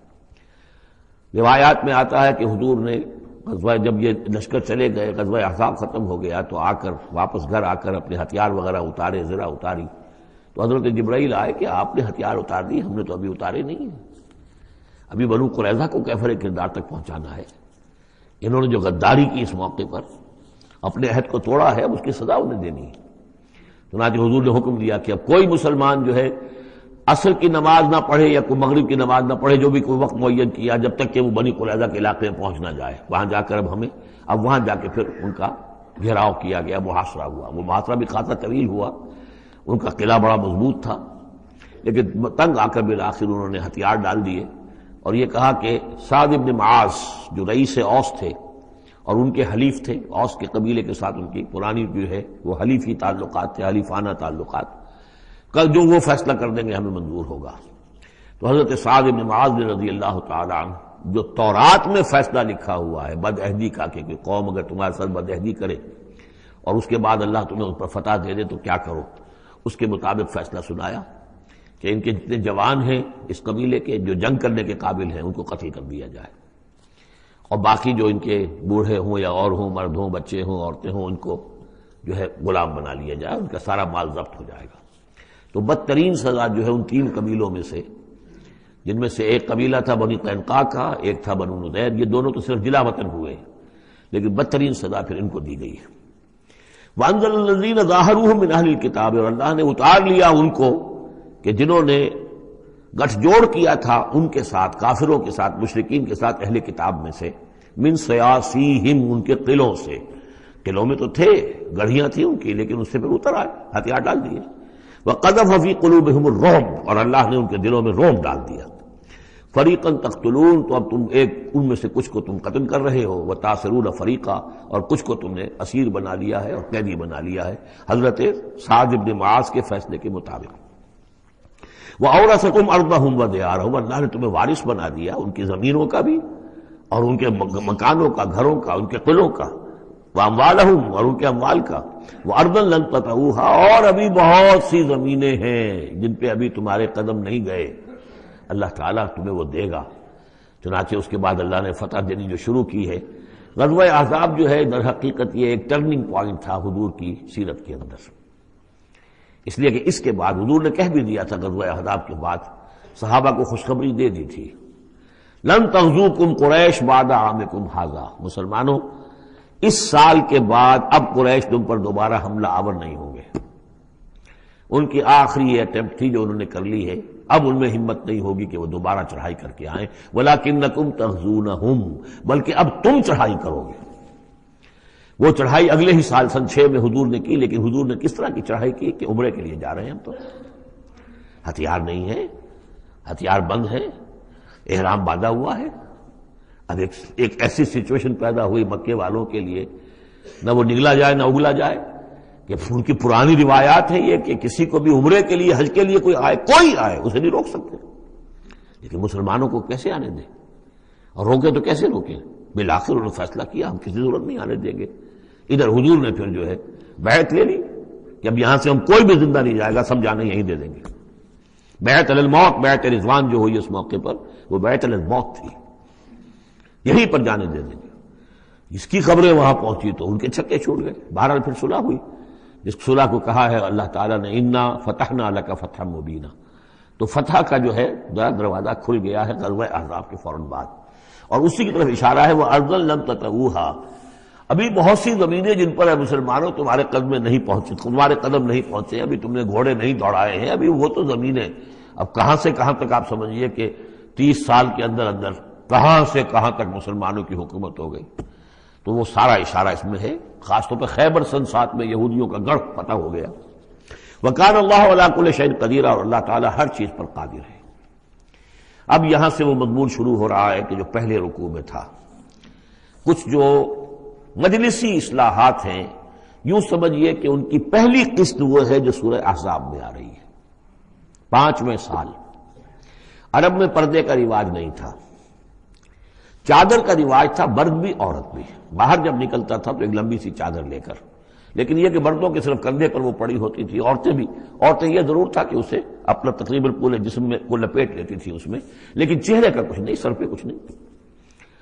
روایات میں آتا ہے کہ حضور نے غزوہ جب یہ لشکر چلے گئے، غزوہ احزاب ختم ہو گیا تو آ کر واپس گھر آ کر اپنے ہتھیار وغیرہ اتارے، زرہ اتاری، تو حضرت جبرائیل آئے کہ آپ نے ہتھیار اتار دی، ہم نے تو ابھی اتارے نہیں ہیں، ابھی بنو قریظہ کو کیفر کردار تک پہنچانا ہے، انہوں نے جو غداری کی اس موقع پر اپنے عہد کو توڑا ہے، اب اس کی سزا انہیں دینی ہے۔ چنانچہ حضور نے حکم دیا کہ اب کوئی مسلمان جو ہے عصر کی نماز نہ پڑھے یا کوئی مغرب کی نماز نہ پڑھے، جو بھی کوئی وقت معین کیا، جب تک کہ وہ بنی قریظہ کے علاقے میں پہنچ نہ جائے، وہاں جا کر اب ہمیں اب وہاں جا کے پھر ان کا گھیراؤ کیا گیا، محاصرہ ہوا، وہ محاصرہ بھی خاصا طویل ہوا، ان کا قلعہ بڑا مضبوط تھا، لیکن تنگ آ کر بالآخر انہوں نے ہتھیار ڈال دیے اور یہ کہا کہ سعد بن معاذ جو رئیس اوس تھے اور ان کے حلیف تھے، اوس کے قبیلے کے ساتھ ان کی پرانی جو ہے وہ حلیفی تعلقات تھے، حلیفانہ تعلقات، کل جو وہ فیصلہ کر دیں گے ہمیں منظور ہوگا۔ تو حضرت سعد بن معاذ رضی اللہ تعالی عنہ جو تورات میں فیصلہ لکھا ہوا ہے بد عہدی کا کہ قوم اگر تمہارے ساتھ بد عہدی کرے اور اس کے بعد اللہ تمہیں اس پر فتح دے دے تو کیا کرو، اس کے مطابق فیصلہ سنایا کہ ان کے جتنے جوان ہیں اس قبیلے کے جو جنگ کرنے کے قابل ہیں ان کو قتل کر دیا جائے، اور باقی جو ان کے بوڑھے ہوں یا اور ہوں، مرد ہوں، بچے ہوں، عورتیں ہوں، ان کو جو ہے غلام بنا لیا جائے، ان کا سارا مال ضبط ہو جائے گا۔ تو بدترین سزا جو ہے ان تین قبیلوں میں سے، جن میں سے ایک قبیلہ تھا بنی قینقاع کا، ایک تھا بنو نضیر، یہ دونوں تو صرف جلا وطن ہوئے، لیکن بدترین سزا پھر ان کو دی گئی ہے۔ وَأَنزَلَ الَّذِينَ ظَاهَرُوهُم مِّنْ أَهْلِ الْكِتَابِ، اور اللہ نے اتار لیا ان کو کہ جنہوں نے گٹھ جوڑ کیا تھا ان کے ساتھ، کافروں کے ساتھ، مشرکین کے ساتھ اہل کتاب میں سے، من سیاسیہم، ان کے قلعوں سے، قلعوں میں تو تھے، گڑھیاں تھیں ان کی، لیکن اس سے پھر اتر آئے، ہتھیار ڈال دیے۔ وَقَذَفَ فِي قُلُوبِهِمُ الرُّعْبَ، اور اللہ نے ان کے دلوں میں رعب ڈال دیا۔ فَرِيقًا تَقْتُلُونَ، تو اب تم ایک ان میں سے کچھ کو تم قتل کر رہے ہو، وَتَأْسِرُونَ فَرِيقًا، اور کچھ کو تم نے اسیر بنا لیا ہے اور قیدی بنا لیا ہے حضرت سعد بن معاذ کے فیصلے کے مطابق۔ وَأَوْرَثَكُمْ أَرْضَهُمْ وَدِيَارَهُمْ، اللہ نے تمہیں وارث بنا دیا ان کی زمینوں کا بھی اور ان کے مکانوں کا، گھروں کا، ان کے قلعوں کا، وَأَمْوَالَهُمْ، اور ان کے اموال کا، وَأَرْضًا لَّن تَطَئُوهَا، اور ابھی بہت سی زمینیں ہیں جن پہ ابھی تمہارے قدم نہیں گئے، اللہ تعالیٰ تمہیں وہ دے گا۔ چنانچہ اس کے بعد اللہ نے فتح دینی جو شروع کی ہے۔ غزوہ احزاب جو ہے در حقیقت یہ ایک ٹرننگ پوائنٹ تھا حضور کی سیرت کے اندر، اس لیے کہ اس کے بعد حضور نے کہہ بھی دیا تھا غزوہ احزاب کے بعد، صحابہ کو خوشخبری دے دی تھی، لن تغزوکم قریش بعد عامکم ھذا، مسلمانوں اس سال کے بعد اب قریش تم پر دوبارہ حملہ آور نہیں ہوں گے۔ ان کی آخری یہ اٹیمپٹ تھی جو انہوں نے کر لی ہے، اب ان میں ہمت نہیں ہوگی کہ وہ دوبارہ چڑھائی کر کے آئیں، وَلَٰكِنَّكُمْ تَغْزُونَهُمْ، بلکہ اب تم چڑھائی کرو گے۔ وہ چڑھائی اگلے ہی سال سن چھ میں حضور نے کی، لیکن حضور نے کس طرح کی چڑھائی کی کہ عمرے کے لیے جا رہے ہیں ہم، تو ہتھیار نہیں ہے، ہتھیار بند ہے، احرام باندھا ہوا ہے، اب ایک ایک ایسی سچویشن پیدا ہوئی مکے والوں کے لیے، نہ وہ نگلا جائے نہ اگلا جائے، کہ ان کی پرانی روایات ہے یہ کہ کسی کو بھی عمرے کے لیے، حج کے لیے کوئی آئے، کوئی آئے اسے نہیں روک سکتے، لیکن مسلمانوں کو کیسے آنے دیں، اور روکے تو کیسے روکیں؟ بالآخر انہوں نے فیصلہ کیا ہم کسی ضرورت نہیں آنے دیں گے۔ ادھر حضور نے پھر جو ہے بیعت لے لی کہ اب یہاں سے ہم کوئی بھی زندہ نہیں جائے گا، سب جانے یہیں دے دیں گے۔ بیعت علی الموت، بیعت رضوان جو ہوئی اس موقع پر، وہ بیعت علی الموت تھی، یہیں پر جانے دے دیں گے۔ جس کی خبریں وہاں پہنچی تو ان کے چھکے چھوٹ گئے۔ بہرحال پھر صلح ہوئی، جس صلح کو کہا ہے اللہ تعالیٰ نے انا فتحنا لک فتحا مبینا، تو فتح کا جو ہے دروازہ کھل گیا ہے غزوہ احزاب کے فوراً بعد، اور اسی کی طرف اشارہ ہے وہ ارضا لم تطئوہا، ابھی بہت سی زمینیں جن پر مسلمانوں تمہارے قدم میں نہیں پہنچے، تمہارے قدم نہیں پہنچے، ابھی تم نے گھوڑے نہیں دوڑائے ہیں، ابھی وہ تو زمینیں اب کہاں سے کہاں تک آپ سمجھیے کہ تیس سال کے اندر اندر کہاں سے کہاں تک مسلمانوں کی حکومت ہو گئی، تو وہ سارا اشارہ اس میں ہے، خاص طور پہ خیبر سن سات میں یہودیوں کا گڑھ پتہ ہو گیا۔ وَكَانَ اللَّهُ عَلَىٰ كُلِّ شَيْءٍ قَدِيرًا، اور اللہ تعالیٰ ہر چیز پر قادر ہے۔ اب یہاں سے وہ مضمون شروع ہو رہا ہے کہ جو پہلے رکوع میں تھا، کچھ جو مجلسی اصلاحات ہیں، یوں سمجھیے کہ ان کی پہلی قسط وہ ہے جو سورہ احزاب میں آ رہی ہے۔ پانچویں سال عرب میں پردے کا رواج نہیں تھا، چادر کا رواج تھا، مرد بھی عورت بھی، باہر جب نکلتا تھا تو ایک لمبی سی چادر لے کر، لیکن یہ کہ مردوں کے صرف کندھے پر وہ پڑی ہوتی تھی، عورتیں بھی، عورتیں یہ ضرور تھا کہ اسے اپنا تقریباً پورے جسم میں کو لپیٹ لیتی تھی اس میں، لیکن چہرے کا کچھ نہیں، سر پہ کچھ نہیں،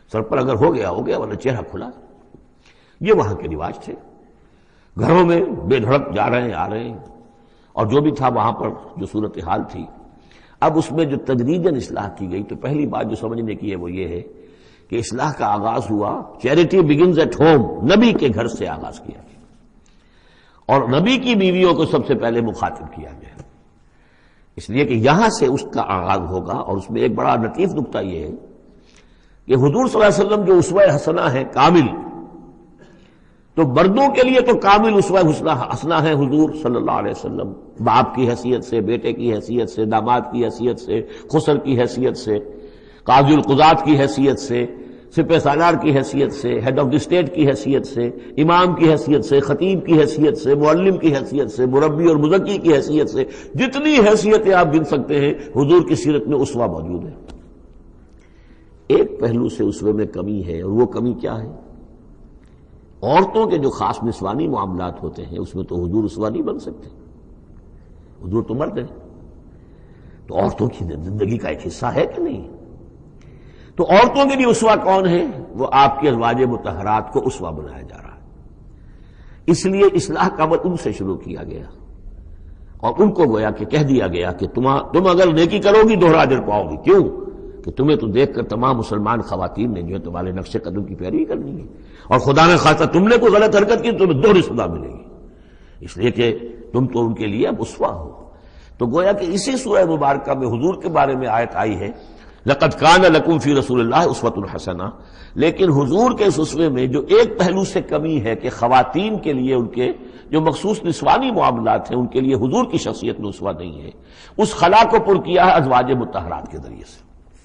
سر پر اگر ہو گیا ہو گیا ورنہ چہرہ کھلا. یہ وہاں کے رواج تھے. گھروں میں بے دھڑک جا رہے ہیں آ رہے ہیں، اور جو بھی تھا وہاں پر جو صورتحال تھی. اب اس میں جو تدریجاً اصلاح کی گئی، تو پہلی بات جو سمجھنے کی ہے وہ یہ ہے کہ اصلاح کا آغاز ہوا، چیریٹی بگنز ایٹ ہوم، نبی کے گھر سے آغاز کیا گیا، اور نبی کی بیویوں کو سب سے پہلے مخاطب کیا گیا، اس لیے کہ یہاں سے اس کا آغاز ہوگا. اور اس میں ایک بڑا لطیف نکتہ یہ ہے کہ حضور صلی اللہ علیہ وسلم جو اسوہ حسنہ ہے کامل، تو مردوں کے لیے تو کامل اسوہ حسنہ ہے حضور صلی اللہ علیہ وسلم، باپ کی حیثیت سے، بیٹے کی حیثیت سے، داماد کی حیثیت سے، خسر کی حیثیت سے، قاضی القضات کی حیثیت سے، سپہ سالار کی حیثیت سے، ہیڈ آف دی اسٹیٹ کی حیثیت سے، امام کی حیثیت سے، خطیب کی حیثیت سے، معلم کی حیثیت سے، مربی اور مزکی کی حیثیت سے، جتنی حیثیتیں آپ گن سکتے ہیں حضور کی سیرت میں اسوہ موجود ہے. ایک پہلو سے اسوے میں کمی ہے، اور وہ کمی کیا ہے؟ عورتوں کے جو خاص نسوانی معاملات ہوتے ہیں اس میں تو حضور اسوہ نہیں بن سکتے. حضور تو مرد ہیں، تو عورتوں کی زندگی کا ایک حصہ ہے کہ نہیں؟ تو عورتوں کے لیے اسوہ کون ہے؟ وہ آپ کے ازواج مطہرات کو اسوہ بنایا جا رہا ہے. اس لیے اصلاح کا عمل ان سے شروع کیا گیا، اور ان کو گویا کہ کہہ دیا گیا کہ تم تم اگر نیکی کرو گی دوہرا اجر پاؤ گی. کیوں؟ کہ تمہیں تو دیکھ کر تمام مسلمان خواتین نے جو ہے تمہارے نقش قدم کی پیروی کرنی ہے، اور خدا نے خاصہ تم نے کوئی غلط حرکت کی تو تمہیں دوہری سزا ملے گی، اس لیے کہ تم تو ان کے لیے اب اسوہ ہو. تو گویا کہ اسی سورہ مبارکہ میں حضور کے بارے میں آیت آئی ہے لقد کان لکم فی رسول اللہ اسوۃ حسنہ. لیکن حضور کے اس اسوے میں جو ایک پہلو سے کمی ہے کہ خواتین کے لیے ان کے جو مخصوص نسوانی معاملات ہیں ان کے لیے حضور کی شخصیت میں اسوہ نہیں ہے، اس خلا کو پر کیا ہے ازواج مطہرات کے ذریعے سے.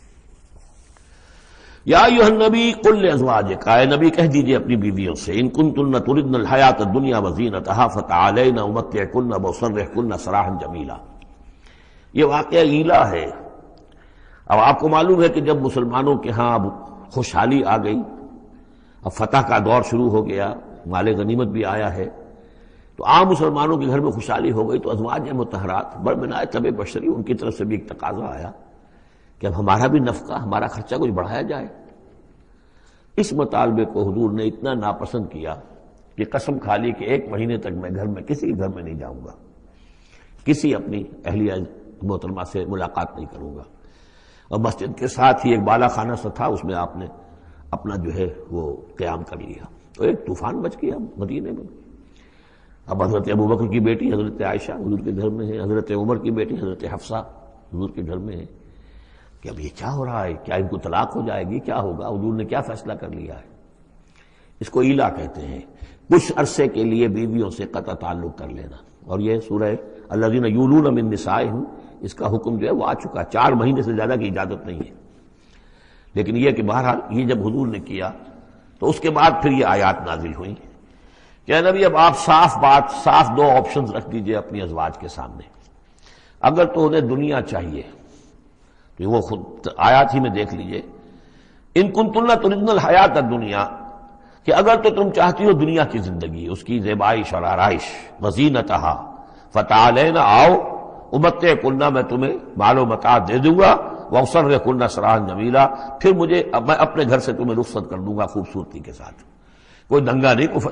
یا ایھا النبی قل لازواجک، اے نبی کہہ دیجئے اپنی بیویوں سے، ان کنتن تردن الحیاۃ الدنیا وزینتہا فتعالین امتعکن واسرحکن سراحا جمیلا. یہ واقعہ ایلا ہے. اب آپ کو معلوم ہے کہ جب مسلمانوں کے ہاں اب خوشحالی آ گئی، اب فتح کا دور شروع ہو گیا، مال غنیمت بھی آیا ہے، تو عام مسلمانوں کے گھر میں خوشحالی ہو گئی، تو ازواج مطہرات بڑھ بنائے طبع بشری ان کی طرف سے بھی ایک تقاضا آیا کہ اب ہمارا بھی نفقہ، ہمارا خرچہ کچھ بڑھایا جائے. اس مطالبے کو حضور نے اتنا ناپسند کیا کہ قسم کھا لی کہ ایک مہینے تک میں گھر میں کسی گھر میں نہیں جاؤں گا، کسی اپنی اہلیہ محترمہ سے ملاقات نہیں کروں گا. اور مسجد کے ساتھ ہی ایک بالا خانہ سا تھا، اس میں آپ نے اپنا جو ہے وہ قیام کر لیا. تو ایک طوفان مچ گیا مدینے میں. اب حضرت ابوبکر کی بیٹی حضرت عائشہ حضور کے گھر میں ہے، حضرت عمر کی بیٹی حضرت حفصہ حضور کے گھر میں ہے، کہ اب یہ کیا ہو رہا ہے؟ کیا ان کو طلاق ہو جائے گی؟ کیا ہوگا؟ حضور نے کیا فیصلہ کر لیا ہے؟ اس کو ایلا کہتے ہیں، کچھ عرصے کے لیے بیویوں سے قطع تعلق کر لینا. اور یہ سورہ الذین یولون من نسائہم، اس کا حکم جو ہے وہ آ چکا، چار مہینے سے زیادہ کی اجازت نہیں ہے. لیکن یہ کہ بہرحال یہ جب حضور نے کیا تو اس کے بعد پھر یہ آیات نازل ہوئی کہ نبی اب آپ صاف بات، صاف دو آپشنز رکھ دیجئے اپنی ازواج کے سامنے. اگر تو انہیں دنیا چاہیے تو وہ خود آیات ہی میں دیکھ لیجئے، ان کنتن تردن الحیات الدنیا، کہ اگر تو تم چاہتی ہو دنیا کی زندگی، اس کی زیبائش اور آرائش، وزینتہا فتعالین، آؤ امتعکن، میں تمہیں مال و متاع دے دوں گا، واسرحکن سراحا جمیلا، پھر مجھے میں اپنے گھر سے تمہیں رخصت کر دوں گا خوبصورتی کے ساتھ. کوئی دنگا نہیں، کوئی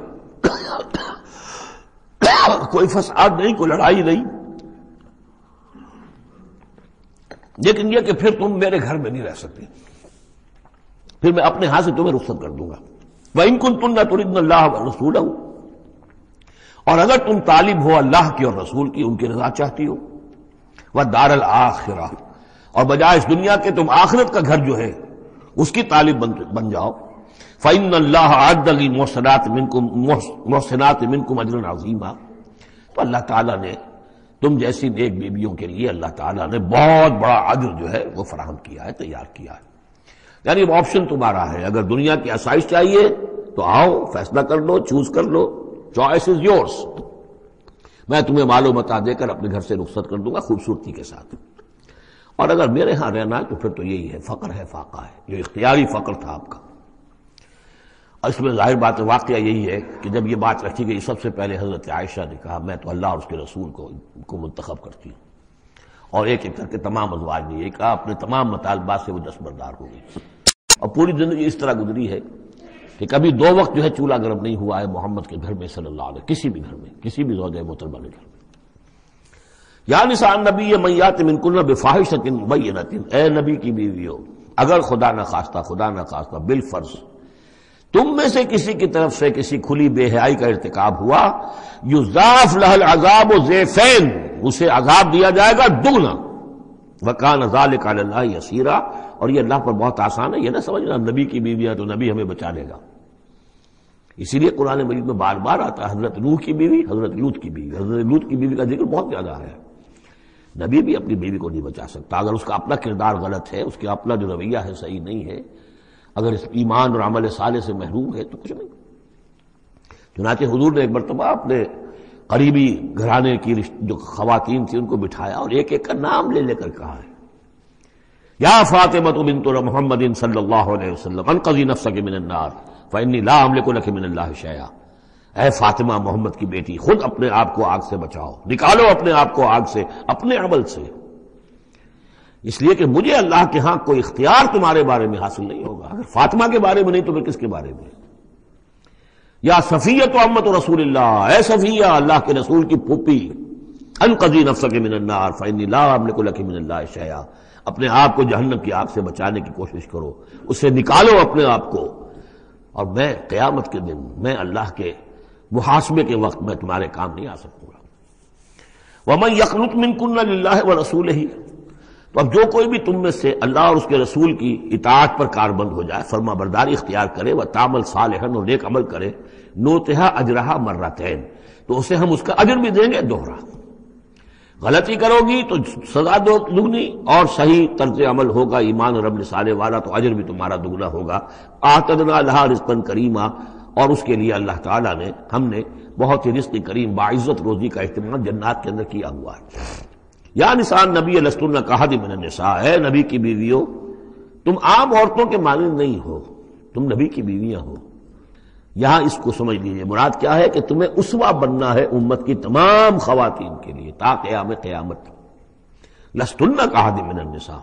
کوئی فساد نہیں، کوئی لڑائی نہیں، لیکن یہ کہ پھر تم میرے گھر میں نہیں رہ سکتی، پھر میں اپنے ہاتھ سے تمہیں رخصت کر دوں گا. وَإِن كُنتُنَّ تُرِدْنَ اللَّهَ وَرَسُولَهُ، اور اگر تم طالب ہو اللہ کی اور رسول کی، ان کی رضا چاہتی ہو، وَالدَّارَ الْآخِرَةَ، اور بجائے اس دنیا کے تم آخرت کا گھر جو ہے اس کی طالب بن جاؤ. فَإِنَّ اللَّهَ أَعَدَّ لِلْمُحْسِنَاتِ مِنكُمْ مُحْسِنَاتِ مِنكُمْ أَجْرًا عَظِيمًا، تو اللہ تعالیٰ نے تم جیسی نیک بیویوں کے لیے اللہ تعالیٰ نے بہت بڑا اجر جو ہے وہ فراہم کیا ہے، تیار کیا ہے. یعنی اب آپشن تمہارا ہے، اگر دنیا کی آسائش چاہیے تو آؤ، فیصلہ کر لو، چوز کر لو، چوائس از یورس. میں تمہیں مال و متاع دے کر اپنے گھر سے رخصت کر دوں گا خوبصورتی کے ساتھ. اور اگر میرے ہاں رہنا ہے تو پھر تو یہی ہے، فقر ہے، فاقہ ہے، جو اختیاری فقر تھا آپ کا. اور اس میں ظاہر بات واقعہ یہی ہے کہ جب یہ بات رکھی گئی سب سے پہلے حضرت عائشہ نے کہا میں تو اللہ اور اس کے رسول کو کو منتخب کرتی ہوں، اور ایک ایک کر کے تمام ازواج نے یہ کہا، اپنے تمام مطالبات سے وہ دستبردار ہو گئی. اور پوری زندگی اس طرح گزری ہے کہ کبھی دو وقت جو ہے چولہا گرم نہیں ہوا ہے محمد کے گھر میں صلی اللہ علیہ، کسی بھی گھر میں، کسی بھی زوجہ محترمہ کے گھر میں۔ یا نساء النبی من یات منکن بفاحشۃ مبینۃ، اے نبی کی بیویوں، اگر خدا نہ خواستہ خدا نہ خواستہ بالفرض تم میں سے کسی کی طرف سے کسی کھلی بے حیائی کا ارتکاب ہوا، یضاعف لها العذاب ضعفین، اسے عذاب دیا جائے گا دگنا، وکان ذلک علی اللہ یسیرا، اور یہ اللہ پر بہت آسان ہے۔ یہ نہ سمجھنا نبی کی بیویاں تو نبی ہمیں بچا لے گا، اسی لیے قرآن مجید میں بار بار آتا ہے حضرت نوح کی بیوی، حضرت لوط کی بیوی، حضرت لوط کی بیوی کا ذکر بہت زیادہ ہے۔ نبی بھی اپنی بیوی کو نہیں بچا سکتا اگر اس کا اپنا کردار غلط ہے، اس کا اپنا جو رویہ ہے صحیح نہیں ہے، اگر اس ایمان اور عمل صالح سے محروم ہے تو کچھ نہیں۔ چنانچہ حضور نے ایک مرتبہ اپنے قریبی گھرانے کی جو خواتین تھیں ان کو بٹھایا اور ایک ایک کا نام لے لے کر کہا ہے، یا فاطمہ بنت محمد صلی اللہ علیہ وسلم انقذی نفسک من النار فانی لا املک لک من اللہ شیئا، اے فاطمہ محمد کی بیٹی خود اپنے آپ کو آگ سے بچاؤ، نکالو اپنے آپ کو آگ سے اپنے عمل سے، اس لیے کہ مجھے اللہ کے ہاں کوئی اختیار تمہارے بارے میں حاصل نہیں ہوگا۔ اگر فاطمہ کے بارے میں نہیں تو پھر کس کے بارے میں؟ یا صفیہ امت رسول اللہ، اے صفیہ اللہ کے رسول کی پھوپھی، انقذی نفسک من النار فانی لا املک لک من اللہ شیئا، اپنے آپ کو جہنم کی آگ سے بچانے کی کوشش کرو، اس سے نکالو اپنے آپ کو، اور میں قیامت کے دن میں اللہ کے محاسبے کے وقت میں تمہارے کام نہیں آ سکوں گا۔ وَمَن يَقْنُتْ مِنكُنَّ لِلَّهِ وَرَسُولِهِ، تو اب جو کوئی بھی تم میں سے اللہ اور اس کے رسول کی اطاعت پر کاربند ہو جائے، فرما برداری اختیار کرے، وَتَعْمَلْ صَالِحًا، اور نیک عمل کرے، نُؤْتِهَا أَجْرَهَا مَرَّتَيْنِ، تو اسے ہم اس کا اجر بھی دیں گے دوہرا۔ غلطی کرو گی تو سزا دو دگنی، اور صحیح طرز عمل ہوگا ایمان اور عمل صالح والا تو اجر بھی تمہارا دگنا ہوگا۔ اعتدنا لها رزقا کریما، اور اس کے لیے اللہ تعالیٰ نے ہم نے بہت ہی رزق کریم باعزت روزی کا اہتمام جنات کے اندر کیا ہوا ہے۔ یا نساء نبی لستن کاحد من النساء، اے نبی کی بیویوں تم عام عورتوں کے مانند نہیں ہو، تم نبی کی بیویاں ہو۔ یہاں اس کو سمجھ لیجیے، مراد کیا ہے کہ تمہیں اسوہ بننا ہے امت کی تمام خواتین کے لیے تا قیام قیامت۔ لستن کاحد من النساء،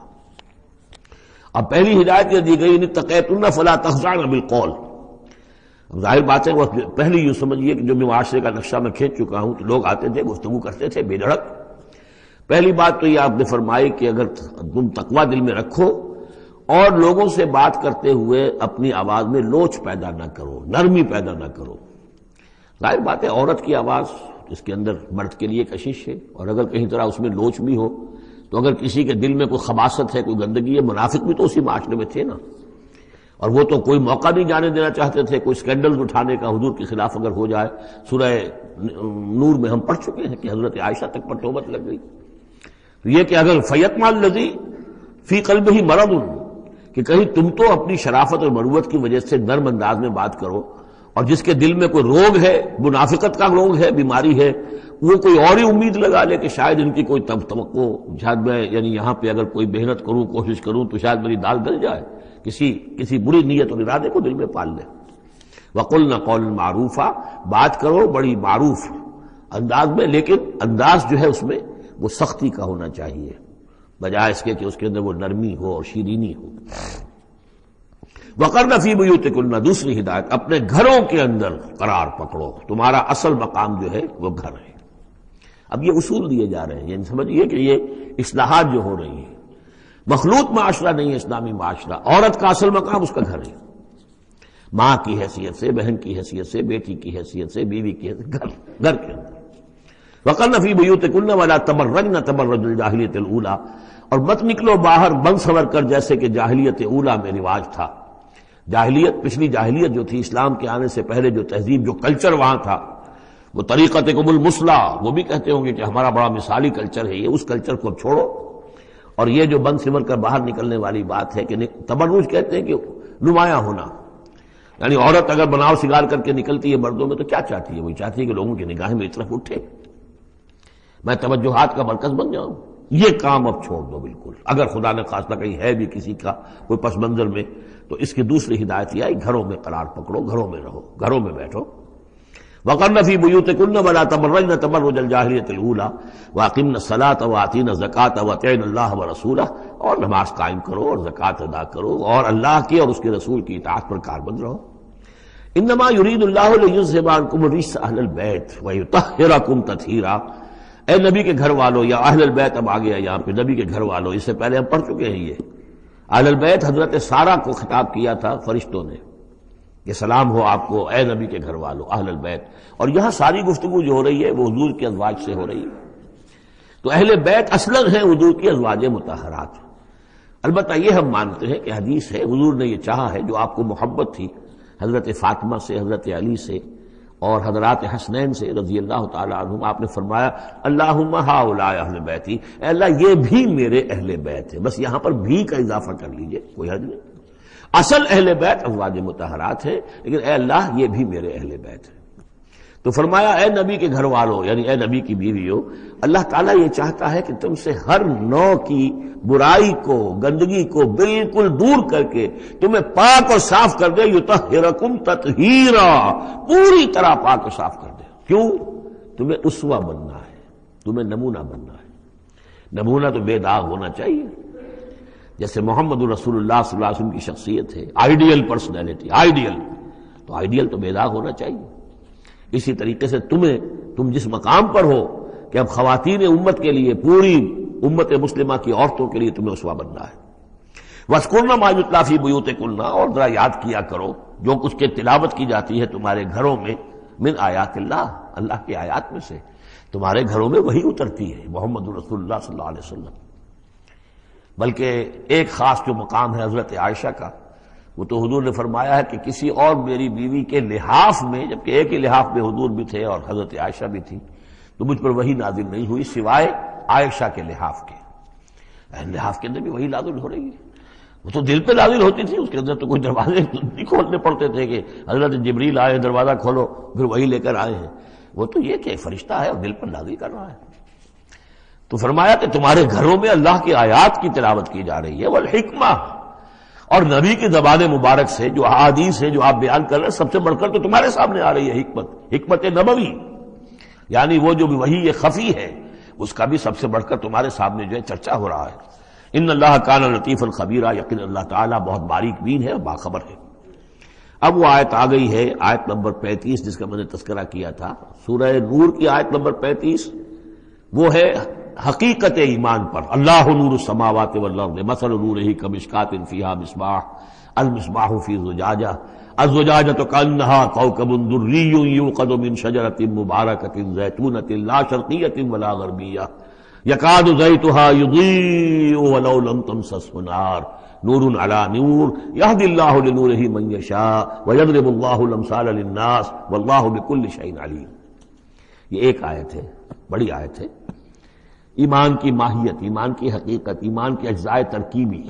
اب پہلی ہدایت یہ دی گئی ان اتقیتن فلا تخضعن بالقول۔ اب ظاہر بات ہے وہ پہلی یوں سمجھیے کہ جو میں معاشرے کا نقشہ میں کھینچ چکا ہوں تو لوگ آتے تھے گفتگو کرتے تھے بے دھڑک۔ پہلی بات تو یہ آپ نے فرمائی کہ اگر تم تقویٰ دل میں رکھو اور لوگوں سے بات کرتے ہوئے اپنی آواز میں لوچ پیدا نہ کرو، نرمی پیدا نہ کرو۔ ظاہر بات ہے عورت کی آواز اس کے اندر مرد کے لیے کشش ہے، اور اگر کہیں طرح اس میں لوچ بھی ہو تو اگر کسی کے دل میں کوئی خباثت ہے، کوئی گندگی ہے، منافق بھی تو اسی معاشرے میں تھے نا، اور وہ تو کوئی موقع نہیں جانے دینا چاہتے تھے کوئی سکینڈل اٹھانے کا حضور کے خلاف اگر ہو جائے۔ سورہ نور میں ہم پڑھ چکے ہیں کہ حضرت عائشہ تک پر توبت لگ گئی۔ تو یہ کہ اگر فیتما الذی فی قلبہ مرض، کہ کہیں تم تو اپنی شرافت اور مروت کی وجہ سے نرم انداز میں بات کرو، اور جس کے دل میں کوئی روگ ہے، منافقت کا روگ ہے، بیماری ہے، وہ کوئی اور ہی امید لگا لے کہ شاید ان کی کوئی توقع، شاید میں یعنی یہاں پہ اگر کوئی محنت کروں کوشش کروں تو شاید میری دال گل جائے، کسی کسی بری نیت اور ارادے کو دل میں پال لے۔ وَقُلْنَ قَوْلًا مَعْرُوفًا، بات کرو بڑی معروف انداز میں، لیکن انداز جو ہے اس میں وہ سختی کا ہونا چاہیے بجائے اس کے کہ اس کے اندر وہ نرمی ہو اور شیرینی ہو۔ وَقَرْنَ فِي بُيُوتِكُنَّ، دوسری ہدایت اپنے گھروں کے اندر قرار پکڑو، تمہارا اصل مقام جو ہے وہ گھر ہے۔ اب یہ اصول دیے جا رہے ہیں، یعنی سمجھیے کہ یہ اصلاحات جو ہو رہی ہیں، مخلوط معاشرہ نہیں ہے اسلامی معاشرہ، عورت کا اصل مقام اس کا گھر ہے، ماں کی حیثیت سے، بہن کی حیثیت سے، بیٹی کی حیثیت سے، بیوی کی حیثیت، گھر گھر کے اندر۔ وَقَرْنَ فِي بُيُوتِكُنَّ وَلَا تَبَرَّجْنَ تَبَرُّجَ الْجَاهِلِيَّةِ الْأُولَىٰ، اور مت نکلو باہر بن سنور کر جیسے کہ جاہلیت اولا میں رواج تھا۔ جاہلیت، پچھلی جاہلیت جو تھی اسلام کے آنے سے پہلے، جو تہذیب، جو کلچر وہاں تھا، وہ طریقتکم المثلی، وہ بھی کہتے ہوں گے کہ ہمارا بڑا مثالی کلچر ہے یہ، اس کلچر کو اب چھوڑو۔ اور یہ جو بند سمر کر باہر نکلنے والی بات ہے کہ تبرج کہتے ہیں کہ نمایاں ہونا، یعنی عورت اگر بناؤ سگار کر کے نکلتی ہے مردوں میں تو کیا چاہتی ہے؟ وہی چاہتی ہے کہ لوگوں کی نگاہیں میری طرف اٹھے، میں توجہات کا مرکز بن جاؤں۔ یہ کام اب چھوڑ دو بالکل، اگر خدا نے خاصہ کہیں ہے بھی کسی کا کوئی پس منظر میں تو اس کی دوسری ہدایت یہ آئی، گھروں میں قرار پکڑو، گھروں میں رہو، گھروں میں بیٹھو۔ وَقَرْنَ فِي بُيُوتِكُنَّ وَلَا تَبَرَّجْنَ تَبَرُّجَ الْجَاهِلِيَّةِ الْأُولَىٰ وَأَقِمْنَ الصَّلَاةَ وَآتِينَ الزَّكَاةَ وَأَطِعْنَ اللَّهَ وَرَسُولَهُ، اور نماز قائم کرو اور زکوٰۃ ادا کرو اور اللہ کی اور اس کے رسول کی اطاعت پر کاربند رہو۔ انما یرید اللہ لیذھب عنکم الرجس اہل البیت ویطہرکم تطہیرا۔ اے نبی کے گھر والوں، یا اہل البیت اب آ گیا یہاں پہ، نبی کے گھر والوں، اس سے پہلے ہم پڑھ چکے ہیں۔ یہ اہل البیت حضرت سارہ کو خطاب کیا تھا فرشتوں نے کہ سلام ہو آپ کو اے نبی کے گھر والوں اہل البیت، اور یہاں ساری گفتگو جو ہو رہی ہے وہ حضور کے ازواج سے ہو رہی ہے۔ تو اہل بیت اصلاً ہیں حضور کی ازواج مطہرات۔ البتہ یہ ہم مانتے ہیں کہ حدیث ہے، حضور نے یہ چاہا ہے، جو آپ کو محبت تھی حضرت فاطمہ سے، حضرت علی سے اور حضرات حسنین سے رضی اللہ تعالی عنہم، آپ نے فرمایا اللہم ہؤلاء اہل بیتی، اے اللہ یہ بھی میرے اہل بیت ہے۔ بس یہاں پر بھی کا اضافہ کر لیجئے، کوئی حرج نہیں۔ اصل اہل بیت ازواج مطہرات ہے، لیکن اے اللہ یہ بھی میرے اہل بیت ہے۔ تو فرمایا اے نبی کے گھر والوں، یعنی اے نبی کی بیویوں، اللہ تعالیٰ یہ چاہتا ہے کہ تم سے ہر نوع کی برائی کو، گندگی کو بالکل دور کر کے تمہیں پاک اور صاف کر دے، یطہرکم تطہیرا، پوری طرح پاک اور صاف کر دے۔ کیوں؟ تمہیں اسوہ بننا ہے، تمہیں نمونہ بننا ہے۔ نمونہ تو بے داغ ہونا چاہیے، جیسے محمد رسول اللہ صلی اللہ علیہ وسلم کی شخصیت ہے، آئیڈیل پرسنالٹی، آئیڈیل، تو آئیڈیل تو بے داغ ہونا چاہیے۔ اسی طریقے سے تمہیں، تم جس مقام پر ہو کہ اب خواتین امت کے لیے، پوری امت مسلمہ کی عورتوں کے لیے تمہیں اسوہ بننا ہے۔ وَاذْكُرْنَ مَا يُتْلَىٰ فِي بُيُوتِكُنَّ، اور ذرا یاد کیا کرو جو کچھ کے تلاوت کی جاتی ہے تمہارے گھروں میں، من آیات اللہ، اللہ کی آیات میں سے تمہارے گھروں میں وہی اترتی ہے، محمد رسول اللہ صلی اللہ علیہ وسلم۔ بلکہ ایک خاص جو مقام ہے حضرت عائشہ کا، وہ تو حضور نے فرمایا ہے کہ کسی اور میری بیوی کے لحاف میں، جبکہ ایک ہی لحاف میں حضور بھی تھے اور حضرت عائشہ بھی تھی، تو مجھ پر وہی نازل نہیں ہوئی سوائے عائشہ کے لحاف کے۔ لحاف کے اندر بھی وہی نازل ہو رہی ہے، وہ تو دل پہ نازل ہوتی تھی، اس کے اندر تو کوئی دروازے نہیں کھولنے پڑتے تھے کہ حضرت جبریل آئے دروازہ کھولو پھر وہی لے کر آئے ہیں۔ وہ تو یہ کہ فرشتہ ہے اور دل پر نازل کر رہا ہے۔ تو فرمایا کہ تمہارے گھروں میں اللہ کی آیات کی تلاوت کی جا رہی ہے، والحکمہ، اور نبی کی زبان مبارک سے جو احادیث ہیں جو آپ بیان کر رہے ہیں، سب سے بڑھ کر تو تمہارے سامنے آ رہی ہے حکمت، حکمت نبوی، یعنی وہ جو وحی یہ خفی ہے اس کا بھی سب سے بڑھ کر تمہارے سامنے جو ہے چرچا ہو رہا ہے۔ ان اللہ کان لطیفا خبیرا، یقین اللہ تعالیٰ بہت باریک بین ہے اور باخبر ہے۔ اب وہ آیت آ گئی ہے، آیت نمبر پینتیس، جس کا میں نے تذکرہ کیا تھا، سورہ نور کی آیت نمبر پینتیس، وہ ہے حقیقت ایمان پر۔ اللہ نور السماوات والارض مثل نورہ کمشکاۃ فیہا مصباح المصباح فی زجاجہ الزجاجۃ کأنہا کوکب دری یوقد من شجرۃ مبارکۃ زیتونۃ لا شرقیۃ ولا غربیہ یکاد زیتها یضیء ولو لم تمسسہ نار نور علی نور یہدی اللہ لنورہ من یشاء ویضرب اللہ الامثال للناس واللہ بکل شیء علیم۔ یہ ایک آیت ہے، بڑی آیت ہے، ایمان کی ماہیت، ایمان کی حقیقت، ایمان کے اجزاء ترکیبی۔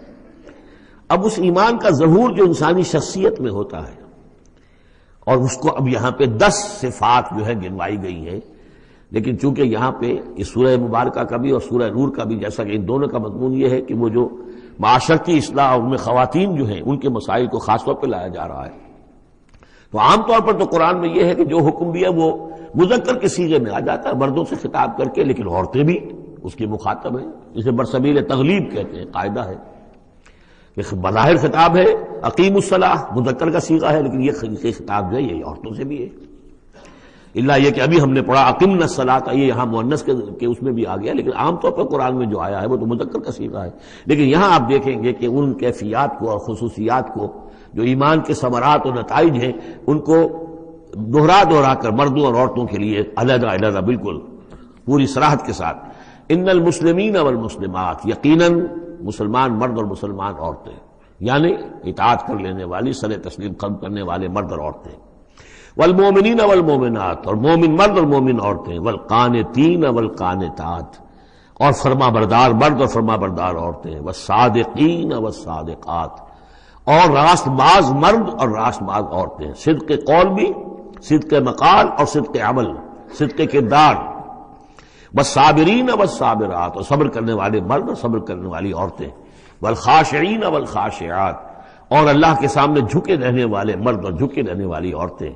اب اس ایمان کا ظہور جو انسانی شخصیت میں ہوتا ہے، اور اس کو اب یہاں پہ دس صفات جو ہے گنوائی گئی ہیں، لیکن چونکہ یہاں پہ اس سورہ مبارکہ کا بھی اور سورہ نور کا بھی، جیسا کہ ان دونوں کا مضمون یہ ہے کہ وہ جو معاشرتی اصلاح، ان میں خواتین جو ہیں ان کے مسائل کو خاص طور پہ لایا جا رہا ہے۔ تو عام طور پر تو قرآن میں یہ ہے کہ جو حکم بھی ہے وہ مذکر کے صیغے میں آ جاتا ہے، مردوں سے خطاب کر کے، لیکن عورتیں بھی اس کی مخاطب ہیں، جسے برسبیل تغلیب کہتے ہیں، قاعدہ ہے کہ بظاہر خطاب ہے اقیم الصلاۃ، مذکر کا صیغہ ہے، لیکن یہ خطاب جو ہے یہ عورتوں سے بھی ہے، اللہ یہ کہ ابھی ہم نے پڑھا اقیمنا الصلاۃ، یہ یہاں مؤنث کے اس میں بھی آ گیا، لیکن عام طور پر قرآن میں جو آیا ہے وہ تو مذکر کا صیغہ ہے۔ لیکن یہاں آپ دیکھیں گے کہ ان کیفیات کو اور خصوصیات کو، جو ایمان کے ثمرات اور نتائج ہیں، ان کو دہرا دہرا کر مردوں اور عورتوں کے لیے علیحدہ علیحدہ بالکل پوری صراحت کے ساتھ، ان المسلمین والمسلمات، یقیناً مسلمان مرد اور مسلمان عورتیں، یعنی اطاعت کر لینے والی، سر تسلیم قلب کرنے والے مرد اور عورتیں، والمومنین والمومنات، اور مومن مرد اور مومن عورتیں، والقانتین والقانتات، اور فرما بردار مرد اور فرما بردار عورتیں، والصادقین والصادقات، اور راست باز مرد اور راست باز عورتیں، صدق قول بھی، صدق مقال اور صدق عمل، صدق کردار، والصابرین والصابرات، اور صبر کرنے والے مرد اور صبر کرنے والی عورتیں، والخاشعین والخاشعات، اور اللہ کے سامنے جھکے رہنے والے مرد اور جھکے رہنے والی عورتیں،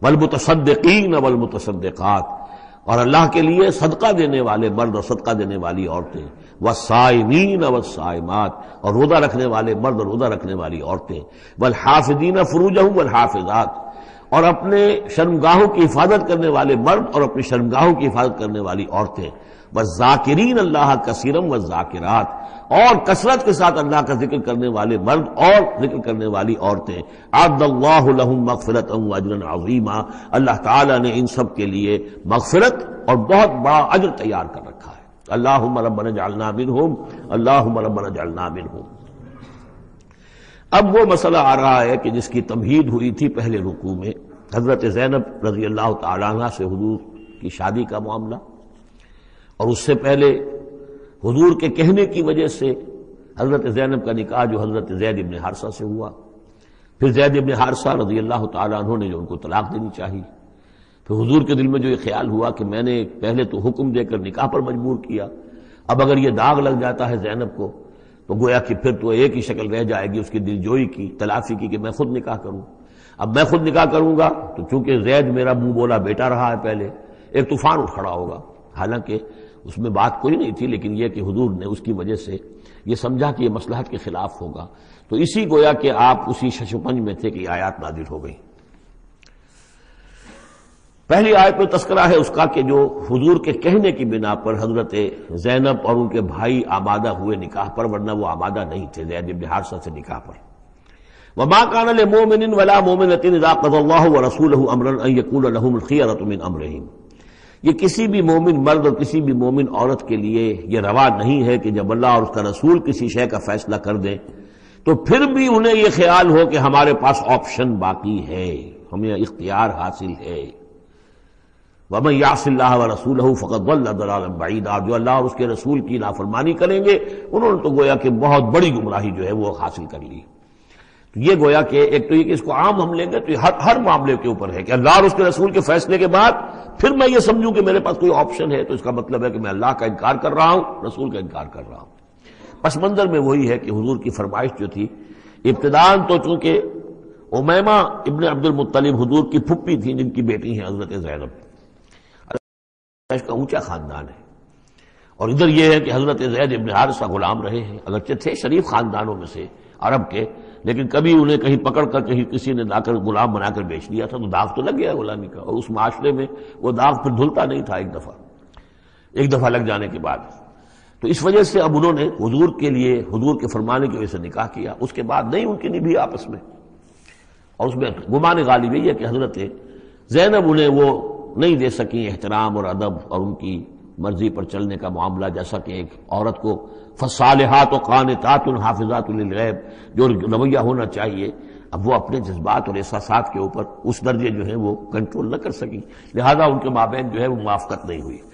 والمتصدقین والمتصدقات، اور اللہ کے لیے صدقہ دینے والے مرد اور صدقہ دینے والی عورتیں، والصائمین والصائمات، اور روزہ رکھنے والے مرد اور روزہ رکھنے والی عورتیں، والحافظین فروجہم والحافظات، اور اپنے شرمگاہوں کی حفاظت کرنے والے مرد اور اپنی شرمگاہوں کی حفاظت کرنے والی عورتیں، والذاکرین اللہ کثیرا والذاکرات، اور کثرت کے ساتھ اللہ کا ذکر کرنے والے مرد اور ذکر کرنے والی عورتیں، اعد اللہ لہم مغفرۃ واجرا عظیما، اللہ تعالیٰ نے ان سب کے لیے مغفرت اور بہت بڑا اجر تیار کر رکھا ہے۔ اللہم ربنا اجعلنا منہم، اللہم ربنا اجعلنا منہم۔ اب وہ مسئلہ آ رہا ہے کہ جس کی تمہید ہوئی تھی پہلے رکوع میں، حضرت زینب رضی اللہ تعالیٰ عنہ سے حضور کی شادی کا معاملہ، اور اس سے پہلے حضور کے کہنے کی وجہ سے حضرت زینب کا نکاح جو حضرت زید ابن حارثہ سے ہوا، پھر زید ابن حارثہ رضی اللہ تعالیٰ عنہ نے جو ان کو طلاق دینی چاہی، پھر حضور کے دل میں جو یہ خیال ہوا کہ میں نے پہلے تو حکم دے کر نکاح پر مجبور کیا، اب اگر یہ داغ لگ جاتا ہے زینب کو تو گویا کہ پھر تو ایک ہی شکل رہ جائے گی اس کی دلجوئی کی، تلافی کی، کہ میں خود نکاح کروں۔ اب میں خود نکاح کروں گا تو چونکہ زید میرا منہ بولا بیٹا رہا ہے پہلے، ایک طوفان اٹھ کھڑا ہوگا، حالانکہ اس میں بات کوئی نہیں تھی، لیکن یہ کہ حضور نے اس کی وجہ سے یہ سمجھا کہ یہ مصلحت کے خلاف ہوگا، تو اسی گویا کہ آپ اسی ششپنج میں تھے کہ یہ آیات نازل ہو گئی۔ پہلی آیت میں تذکرہ ہے اس کا کہ جو حضور کے کہنے کی بنا پر حضرت زینب اور ان کے بھائی آمادہ ہوئے نکاح پر، ورنہ وہ آمادہ نہیں تھے زید بن حارثہ سے نکاح پر۔ وما كان لمؤمن ولا مؤمنة اذا قضى الله ورسوله امرا ان يكون لهم الخيرة من امرهم، یہ کسی بھی مومن مرد اور کسی بھی مومن عورت کے لیے یہ روا نہیں ہے کہ جب اللہ اور اس کا رسول کسی شے کا فیصلہ کر دیں تو پھر بھی انہیں یہ خیال ہو کہ ہمارے پاس آپشن باقی ہے، ہمیں اختیار حاصل ہے۔ وَمَن يَعْصِ اللَّهَ وَرَسُولَهُ فَقَدْ ضَلَّ ضَلَالًا بَعِيدًا، جو اللہ اور اس کے رسول کی نافرمانی کریں گے انہوں نے تو گویا کہ بہت بڑی گمراہی جو ہے وہ حاصل کر لی۔ تو یہ گویا کہ ایک تو یہ کہ اس کو عام ہم لیں گے تو یہ ہر ہر معاملے کے اوپر ہے کہ اللہ اور اس کے رسول کے فیصلے کے بعد پھر میں یہ سمجھوں کہ میرے پاس کوئی آپشن ہے تو اس کا مطلب ہے کہ میں اللہ کا انکار کر رہا ہوں، رسول کا انکار کر رہا ہوں۔ پس منظر میں وہی ہے کہ حضور کی فرمائش جو تھی ابتداءً تو چونکہ امیمہ ابن عبد المطلب حضور کی پھپھی تھیں جن کی بیٹی ہیں حضرت زینب، اس کا اونچا خاندان ہے، اور ادھر یہ ہے کہ حضرت زید ابن حارثہ غلام رہے ہیں، اگرچہ تھے شریف خاندانوں میں سے عرب کے، لیکن کبھی انہیں کہیں پکڑ کر کہیں کسی نے لا کر غلام بنا کر بیچ دیا تھا تو داغ تو لگ گیا غلامی کا، اور اس معاشرے میں وہ داغ پھر دھلتا نہیں تھا ایک دفعہ ایک دفعہ لگ جانے کے بعد۔ تو اس وجہ سے اب انہوں نے حضور کے لیے حضور کے فرمانے کی وجہ سے نکاح کیا، اس کے بعد نہیں ان کی نبھی آپس میں، اور اس میں گمان غالب یہ ہے کہ حضرت زینب انہیں وہ نہیں دے سکی احترام اور ادب اور ان کی مرضی پر چلنے کا معاملہ، جیسا کہ ایک عورت کو فصالحات و قانتات حافظات للغیب جو رویہ ہونا چاہیے، اب وہ اپنے جذبات اور احساسات کے اوپر اس درجے جو ہے وہ کنٹرول نہ کر سکی، لہذا ان کے مابین جو ہے وہ موافقت نہیں ہوئی۔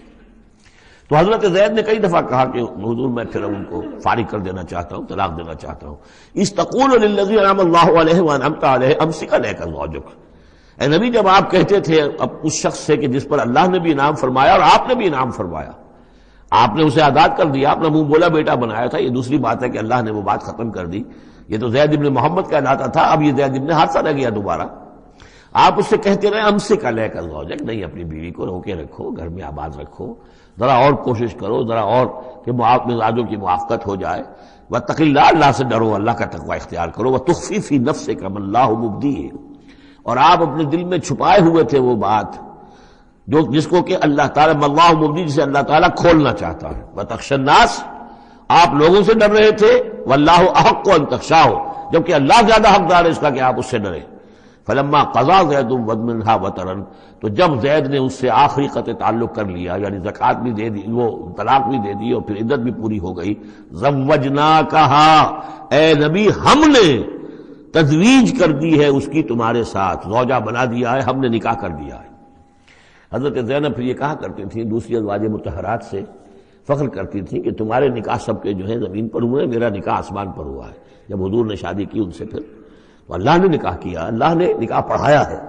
تو حضرت زید نے کئی دفعہ کہا کہ حضور میں پھر ان کو فارغ کر دینا چاہتا ہوں، طلاق دینا چاہتا ہوں۔ استقول للذی انعم اللہ علیہ وانعمت علیہ امسک علیک زوجک، اے نبی جب آپ کہتے تھے اب اس شخص سے کہ جس پر اللہ نے بھی انعام فرمایا اور آپ نے بھی انعام فرمایا، آپ نے اسے آزاد کر دیا، اپنا منہ بولا بیٹا بنایا تھا، یہ دوسری بات ہے کہ اللہ نے وہ بات ختم کر دی، یہ تو زید ابن محمد کہلاتا تھا، اب یہ زید ابن حارثہ رہ گیا دوبارہ۔ آپ اس سے کہتے رہے امسک علیک زوجک، نہیں اپنی بیوی کو روکے رکھو، گھر میں آباد رکھو، ذرا اور کوشش کرو، ذرا اور کہ مزاجوں کی موافقت ہو جائے، واتق اللہ، اللہ سے ڈرو، اللہ کا تقوی اختیار کرو، وتخفی فی نفسک ما اللہ مبدیہ، اور آپ اپنے دل میں چھپائے ہوئے تھے وہ بات جو جس کو کہ اللہ تعالیٰ اللہ مبدی، جسے اللہ تعالیٰ کھولنا چاہتا ہے۔ وتخشى الناس، آپ لوگوں سے ڈر رہے تھے، واللہ احق ان تخشاہ، جبکہ اللہ زیادہ حقدار ہے اس کا کہ آپ اس سے ڈریں۔ فلما قضا زید منها وطرا، تو جب زید نے اس سے آخری قطع تعلق کر لیا، یعنی زکوٰۃ بھی دے دی، وہ طلاق بھی دے دی اور پھر عدت بھی پوری ہو گئی، زوجناکہا، اے نبی ہم نے تزویج کر دی ہے اس کی تمہارے ساتھ، زوجہ بنا دیا ہے، ہم نے نکاح کر دیا ہے۔ حضرت زینب پھر یہ کہا کرتی تھیں، دوسری ازواج مطہرات سے فخر کرتی تھیں کہ تمہارے نکاح سب کے جو ہیں زمین پر ہوئے، میرا نکاح آسمان پر ہوا ہے۔ جب حضور نے شادی کی ان سے پھر تو اللہ نے نکاح کیا، اللہ نے نکاح پڑھایا ہے۔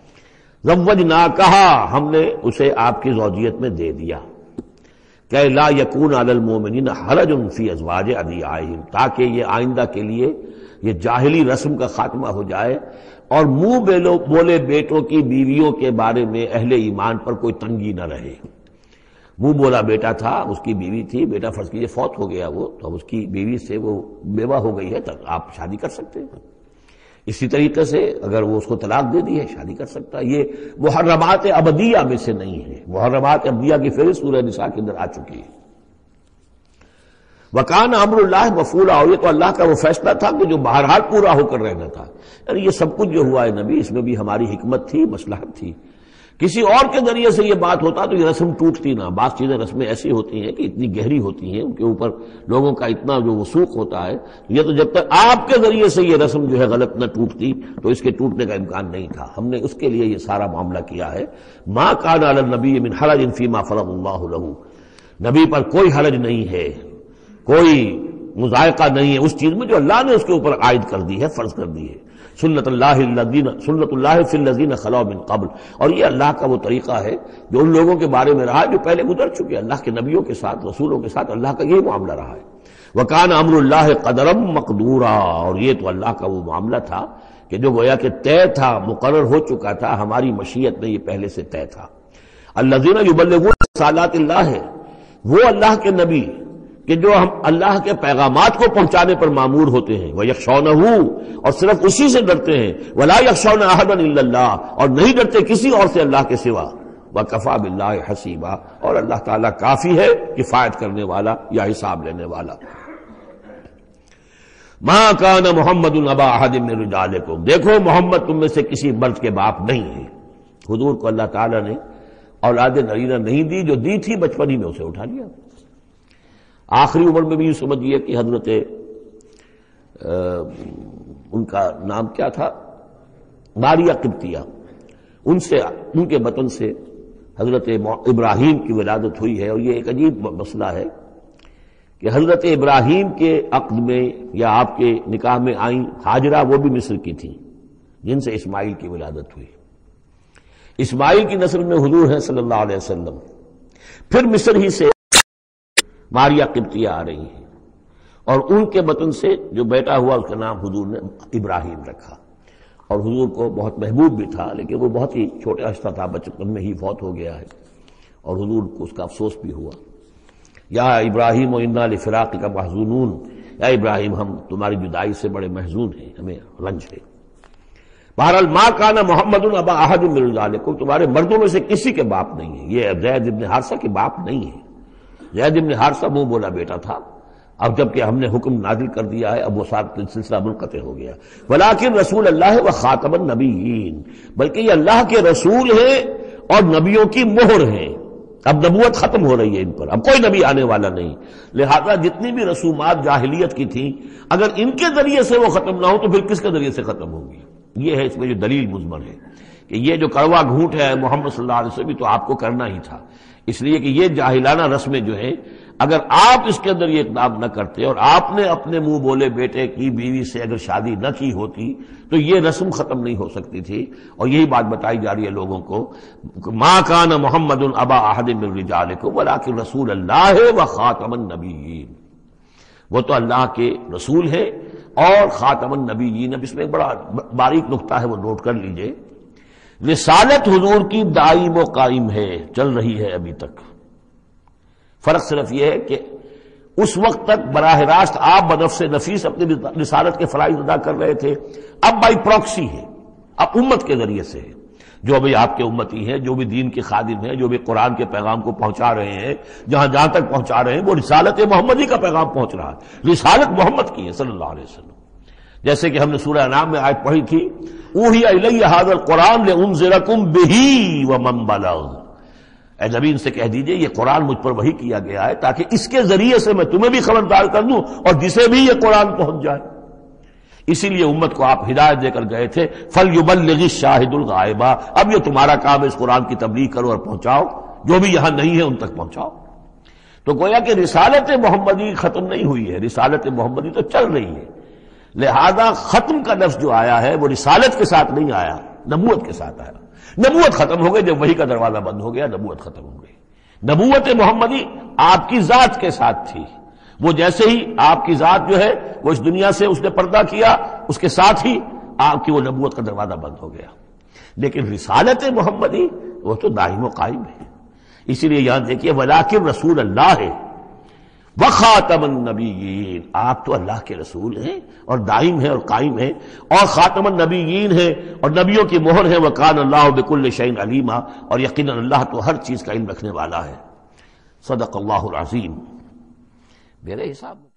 زوجناکہا، ہم نے اسے آپ کی زوجیت میں دے دیا، کہ لا یکون علی المؤمنین حرج فی ازواج ادعیائہم، تاکہ یہ آئندہ کے لیے یہ جاہلی رسم کا خاتمہ ہو جائے، اور منہ بولے بیٹوں کی بیویوں کے بارے میں اہل ایمان پر کوئی تنگی نہ رہے۔ منہ بولا بیٹا تھا، اس کی بیوی تھی، بیٹا فرض کیجیے فوت ہو گیا وہ، تو اس کی بیوی سے وہ بیوہ ہو گئی ہے، تو آپ شادی کر سکتے ہیں۔ اسی طریقے سے اگر وہ اس کو طلاق دے دی ہے، شادی کر سکتا ہے۔ یہ محرمات ابدیہ میں سے نہیں ہے، محرمات ابدیہ کی فہرست سورہ نساء کے اندر آ چکی ہے۔ وَكَانَ أَمْرُ اللَّهِ مَفْعُولًا، اور یہ تو اللہ کا وہ فیصلہ تھا کہ جو بہرحال پورا ہو کر رہنا تھا۔ یعنی یہ سب کچھ جو ہوا ہے نبی، اس میں بھی ہماری حکمت تھی، مصلحت تھی۔ کسی اور کے ذریعے سے یہ بات ہوتا تو یہ رسم ٹوٹتی نہ۔ بعض چیزیں رسمیں ایسی ہوتی ہیں کہ اتنی گہری ہوتی ہیں، ان کے اوپر لوگوں کا اتنا جو وثوق ہوتا ہے، یہ تو جب تک آپ کے ذریعے سے یہ رسم جو ہے غلط نہ ٹوٹتی تو اس کے ٹوٹنے کا امکان نہیں تھا۔ ہم نے اس کے لیے یہ سارا معاملہ کیا ہے۔ ما کان علی النبی من حرج فیما فرض اللہ لہ، نبی پر کوئی حرج نہیں ہے، کوئی مضائقہ نہیں ہے اس چیز میں جو اللہ نے اس کے اوپر عائد کر دی ہے، فرض کر دی ہے۔ سنت اللہ الذین سنت اللہ فی الذین خلو من قبل، اور یہ اللہ کا وہ طریقہ ہے جو ان لوگوں کے بارے میں رہا جو پہلے گزر چکے۔ اللہ کے نبیوں کے ساتھ، رسولوں کے ساتھ اللہ کا یہی معاملہ رہا ہے۔ وکان امر اللہ قدرا مقدورا، اور یہ تو اللہ کا وہ معاملہ تھا کہ جو گویا کہ طے تھا، مقرر ہو چکا تھا، ہماری مشیت میں یہ پہلے سے طے تھا۔ الذین یبلغون رسالات اللہ ہے وہ اللہ کے نبی کہ جو ہم اللہ کے پیغامات کو پہنچانے پر مامور ہوتے ہیں، وَيَخْشَوْنَهُ، اور صرف اسی سے ڈرتے ہیں، وَلَا يَخْشَوْنَ أَحَدًا إِلَّا اللَّهَ، اور نہیں ڈرتے کسی اور سے اللہ کے سوا، وَكَفَى بِاللَّهِ حَسِيبًا، اور اللہ تعالیٰ کافی ہے کفایت کرنے والا یا حساب لینے والا۔ مَا كَانَ مُحَمَّدٌ أَبَا أَحَدٍ مِّن رِجَالِكُمْ، دیکھو محمد تم میں سے کسی مرد کے باپ نہیں ہے۔ حضور کو اللہ تعالیٰ نے اولاد نرینہ نہیں دی، جو دی تھی بچپن ہی میں اسے اٹھا لیا۔ آخری عمر میں بھی یہ سمجھیے کہ حضرت ان کا نام کیا تھا، ماریہ قبطیہ، ان سے ان کے بطن سے حضرت ابراہیم کی ولادت ہوئی ہے۔ اور یہ ایک عجیب مسئلہ ہے کہ حضرت ابراہیم کے عقد میں یا آپ کے نکاح میں آئیں ہاجرہ، وہ بھی مصر کی تھیں جن سے اسماعیل کی ولادت ہوئی۔ اسماعیل کی نسل میں حضور ہیں صلی اللہ علیہ وسلم، پھر مصر ہی سے ماریہ قبطیہ آ رہی ہیں، اور ان کے بطن سے جو بیٹا ہوا اس کا نام حضور نے ابراہیم رکھا۔ اور حضور کو بہت محبوب بھی تھا، لیکن وہ بہت ہی چھوٹا عرصہ تھا، بچپن میں ہی فوت ہو گیا ہے، اور حضور کو اس کا افسوس بھی ہوا۔ یا ابراہیم و انا لفراقک محزونون، یا ابراہیم ہم تمہاری جدائی سے بڑے محزون ہیں، ہمیں رنج ہے۔ بہرحال ما کان محمد ابا احد من رجالکم، تمہارے مردوں میں سے کسی کے باپ نہیں ہے۔ یہ زید ابن حارثہ کے باپ نہیں ہے۔ زید ابن حارثہ منہ بولا بیٹا تھا، اب جب کہ ہم نے حکم نازل کر دیا ہے اب وہ ساتھ سلسلہ منقطع ہو گیا۔ ولیکن رسول اللہ و خاتم النبیین، بلکہ یہ اللہ کے رسول ہیں اور نبیوں کی مہر ہیں۔ اب نبوت ختم ہو رہی ہے ان پر، اب کوئی نبی آنے والا نہیں، لہذا جتنی بھی رسومات جاہلیت کی تھیں اگر ان کے ذریعے سے وہ ختم نہ ہو تو پھر کس کے ذریعے سے ختم ہوگی؟ یہ ہے اس میں جو دلیل مضمر ہے کہ یہ جو کڑوا گھونٹ ہے محمد صلی اللہ علیہ وسلم تو آپ کو کرنا ہی تھا، اس لیے کہ یہ جاہلانہ رسمیں جو ہیں اگر آپ اس کے اندر یہ اقدام نہ کرتے اور آپ نے اپنے منہ بولے بیٹے کی بیوی سے اگر شادی نہ کی ہوتی تو یہ رسم ختم نہیں ہو سکتی تھی۔ اور یہی بات بتائی جا رہی ہے لوگوں کو، ما کان محمد ابا احد من رجالکم ولکن رسول اللہ و خاتم النبیین، وہ تو اللہ کے رسول ہیں اور خاتم النبیین۔ اب اس میں ایک بڑا باریک نقطہ ہے، وہ نوٹ کر لیجئے، رسالت حضور کی دائم و قائم ہے، چل رہی ہے ابھی تک۔ فرق صرف یہ ہے کہ اس وقت تک براہ راست آپ بنفس نفیس اپنی رسالت کے فرائض ادا کر رہے تھے، اب بائی پروکسی ہے، اب امت کے ذریعے سے ہے۔ جو بھی آپ کے امتی ہیں، جو بھی دین کے خادم ہیں، جو بھی قرآن کے پیغام کو پہنچا رہے ہیں، جہاں جہاں تک پہنچا رہے ہیں وہ رسالت محمدی کا پیغام پہنچ رہا ہے، رسالت محمد کی ہے صلی اللہ علیہ وسلم۔ جیسے کہ ہم نے سورہ انعام میں آیت پڑھی تھی، اوحی الی ھذا القرآن لانذرکم بہ ومن بلغ، اے نبی ان سے کہہ دیجئے یہ قرآن مجھ پر وحی کیا گیا ہے تاکہ اس کے ذریعے سے میں تمہیں بھی خبردار کر دوں اور جسے بھی یہ قرآن پہنچ جائے۔ اسی لیے امت کو آپ ہدایت دے کر گئے تھے، فَلْيُبَلِّغِ الشَّاهِدُ الْغَائِبَ، اب یہ تمہارا کام ہے اس قرآن کی تبلیغ کرو اور پہنچاؤ، جو بھی یہاں نہیں ہے ان تک پہنچاؤ۔ تو گویا کہ رسالت محمدی ختم نہیں ہوئی ہے، رسالت محمدی تو چل رہی ہے، لہذا ختم کا لفظ جو آیا ہے وہ رسالت کے ساتھ نہیں آیا، نبوت کے ساتھ آیا۔ نبوت ختم ہو گئی جب وحی کا دروازہ بند ہو گیا، نبوت ختم ہو گئی۔ نبوت محمدی آپ کی ذات کے ساتھ تھی، وہ جیسے ہی آپ کی ذات جو ہے وہ اس دنیا سے اس نے پردہ کیا، اس کے ساتھ ہی آپ کی وہ نبوت کا دروازہ بند ہو گیا. لیکن رسالت محمدی وہ تو دائم و قائم ہے. اسی لیے یہاں دیکھیے ولیکن رسول اللہ ہے وخاتم النبیین، آپ تو اللہ کے رسول ہیں اور دائم ہیں اور قائم ہیں اور خاتم النبیین ہیں اور نبیوں کی مہر ہے. وکان اللہ بکل شیء علیما، اور یقیناً اللہ تو ہر چیز کا علم رکھنے والا ہے. صدق اللہ العظیم. میرے حساب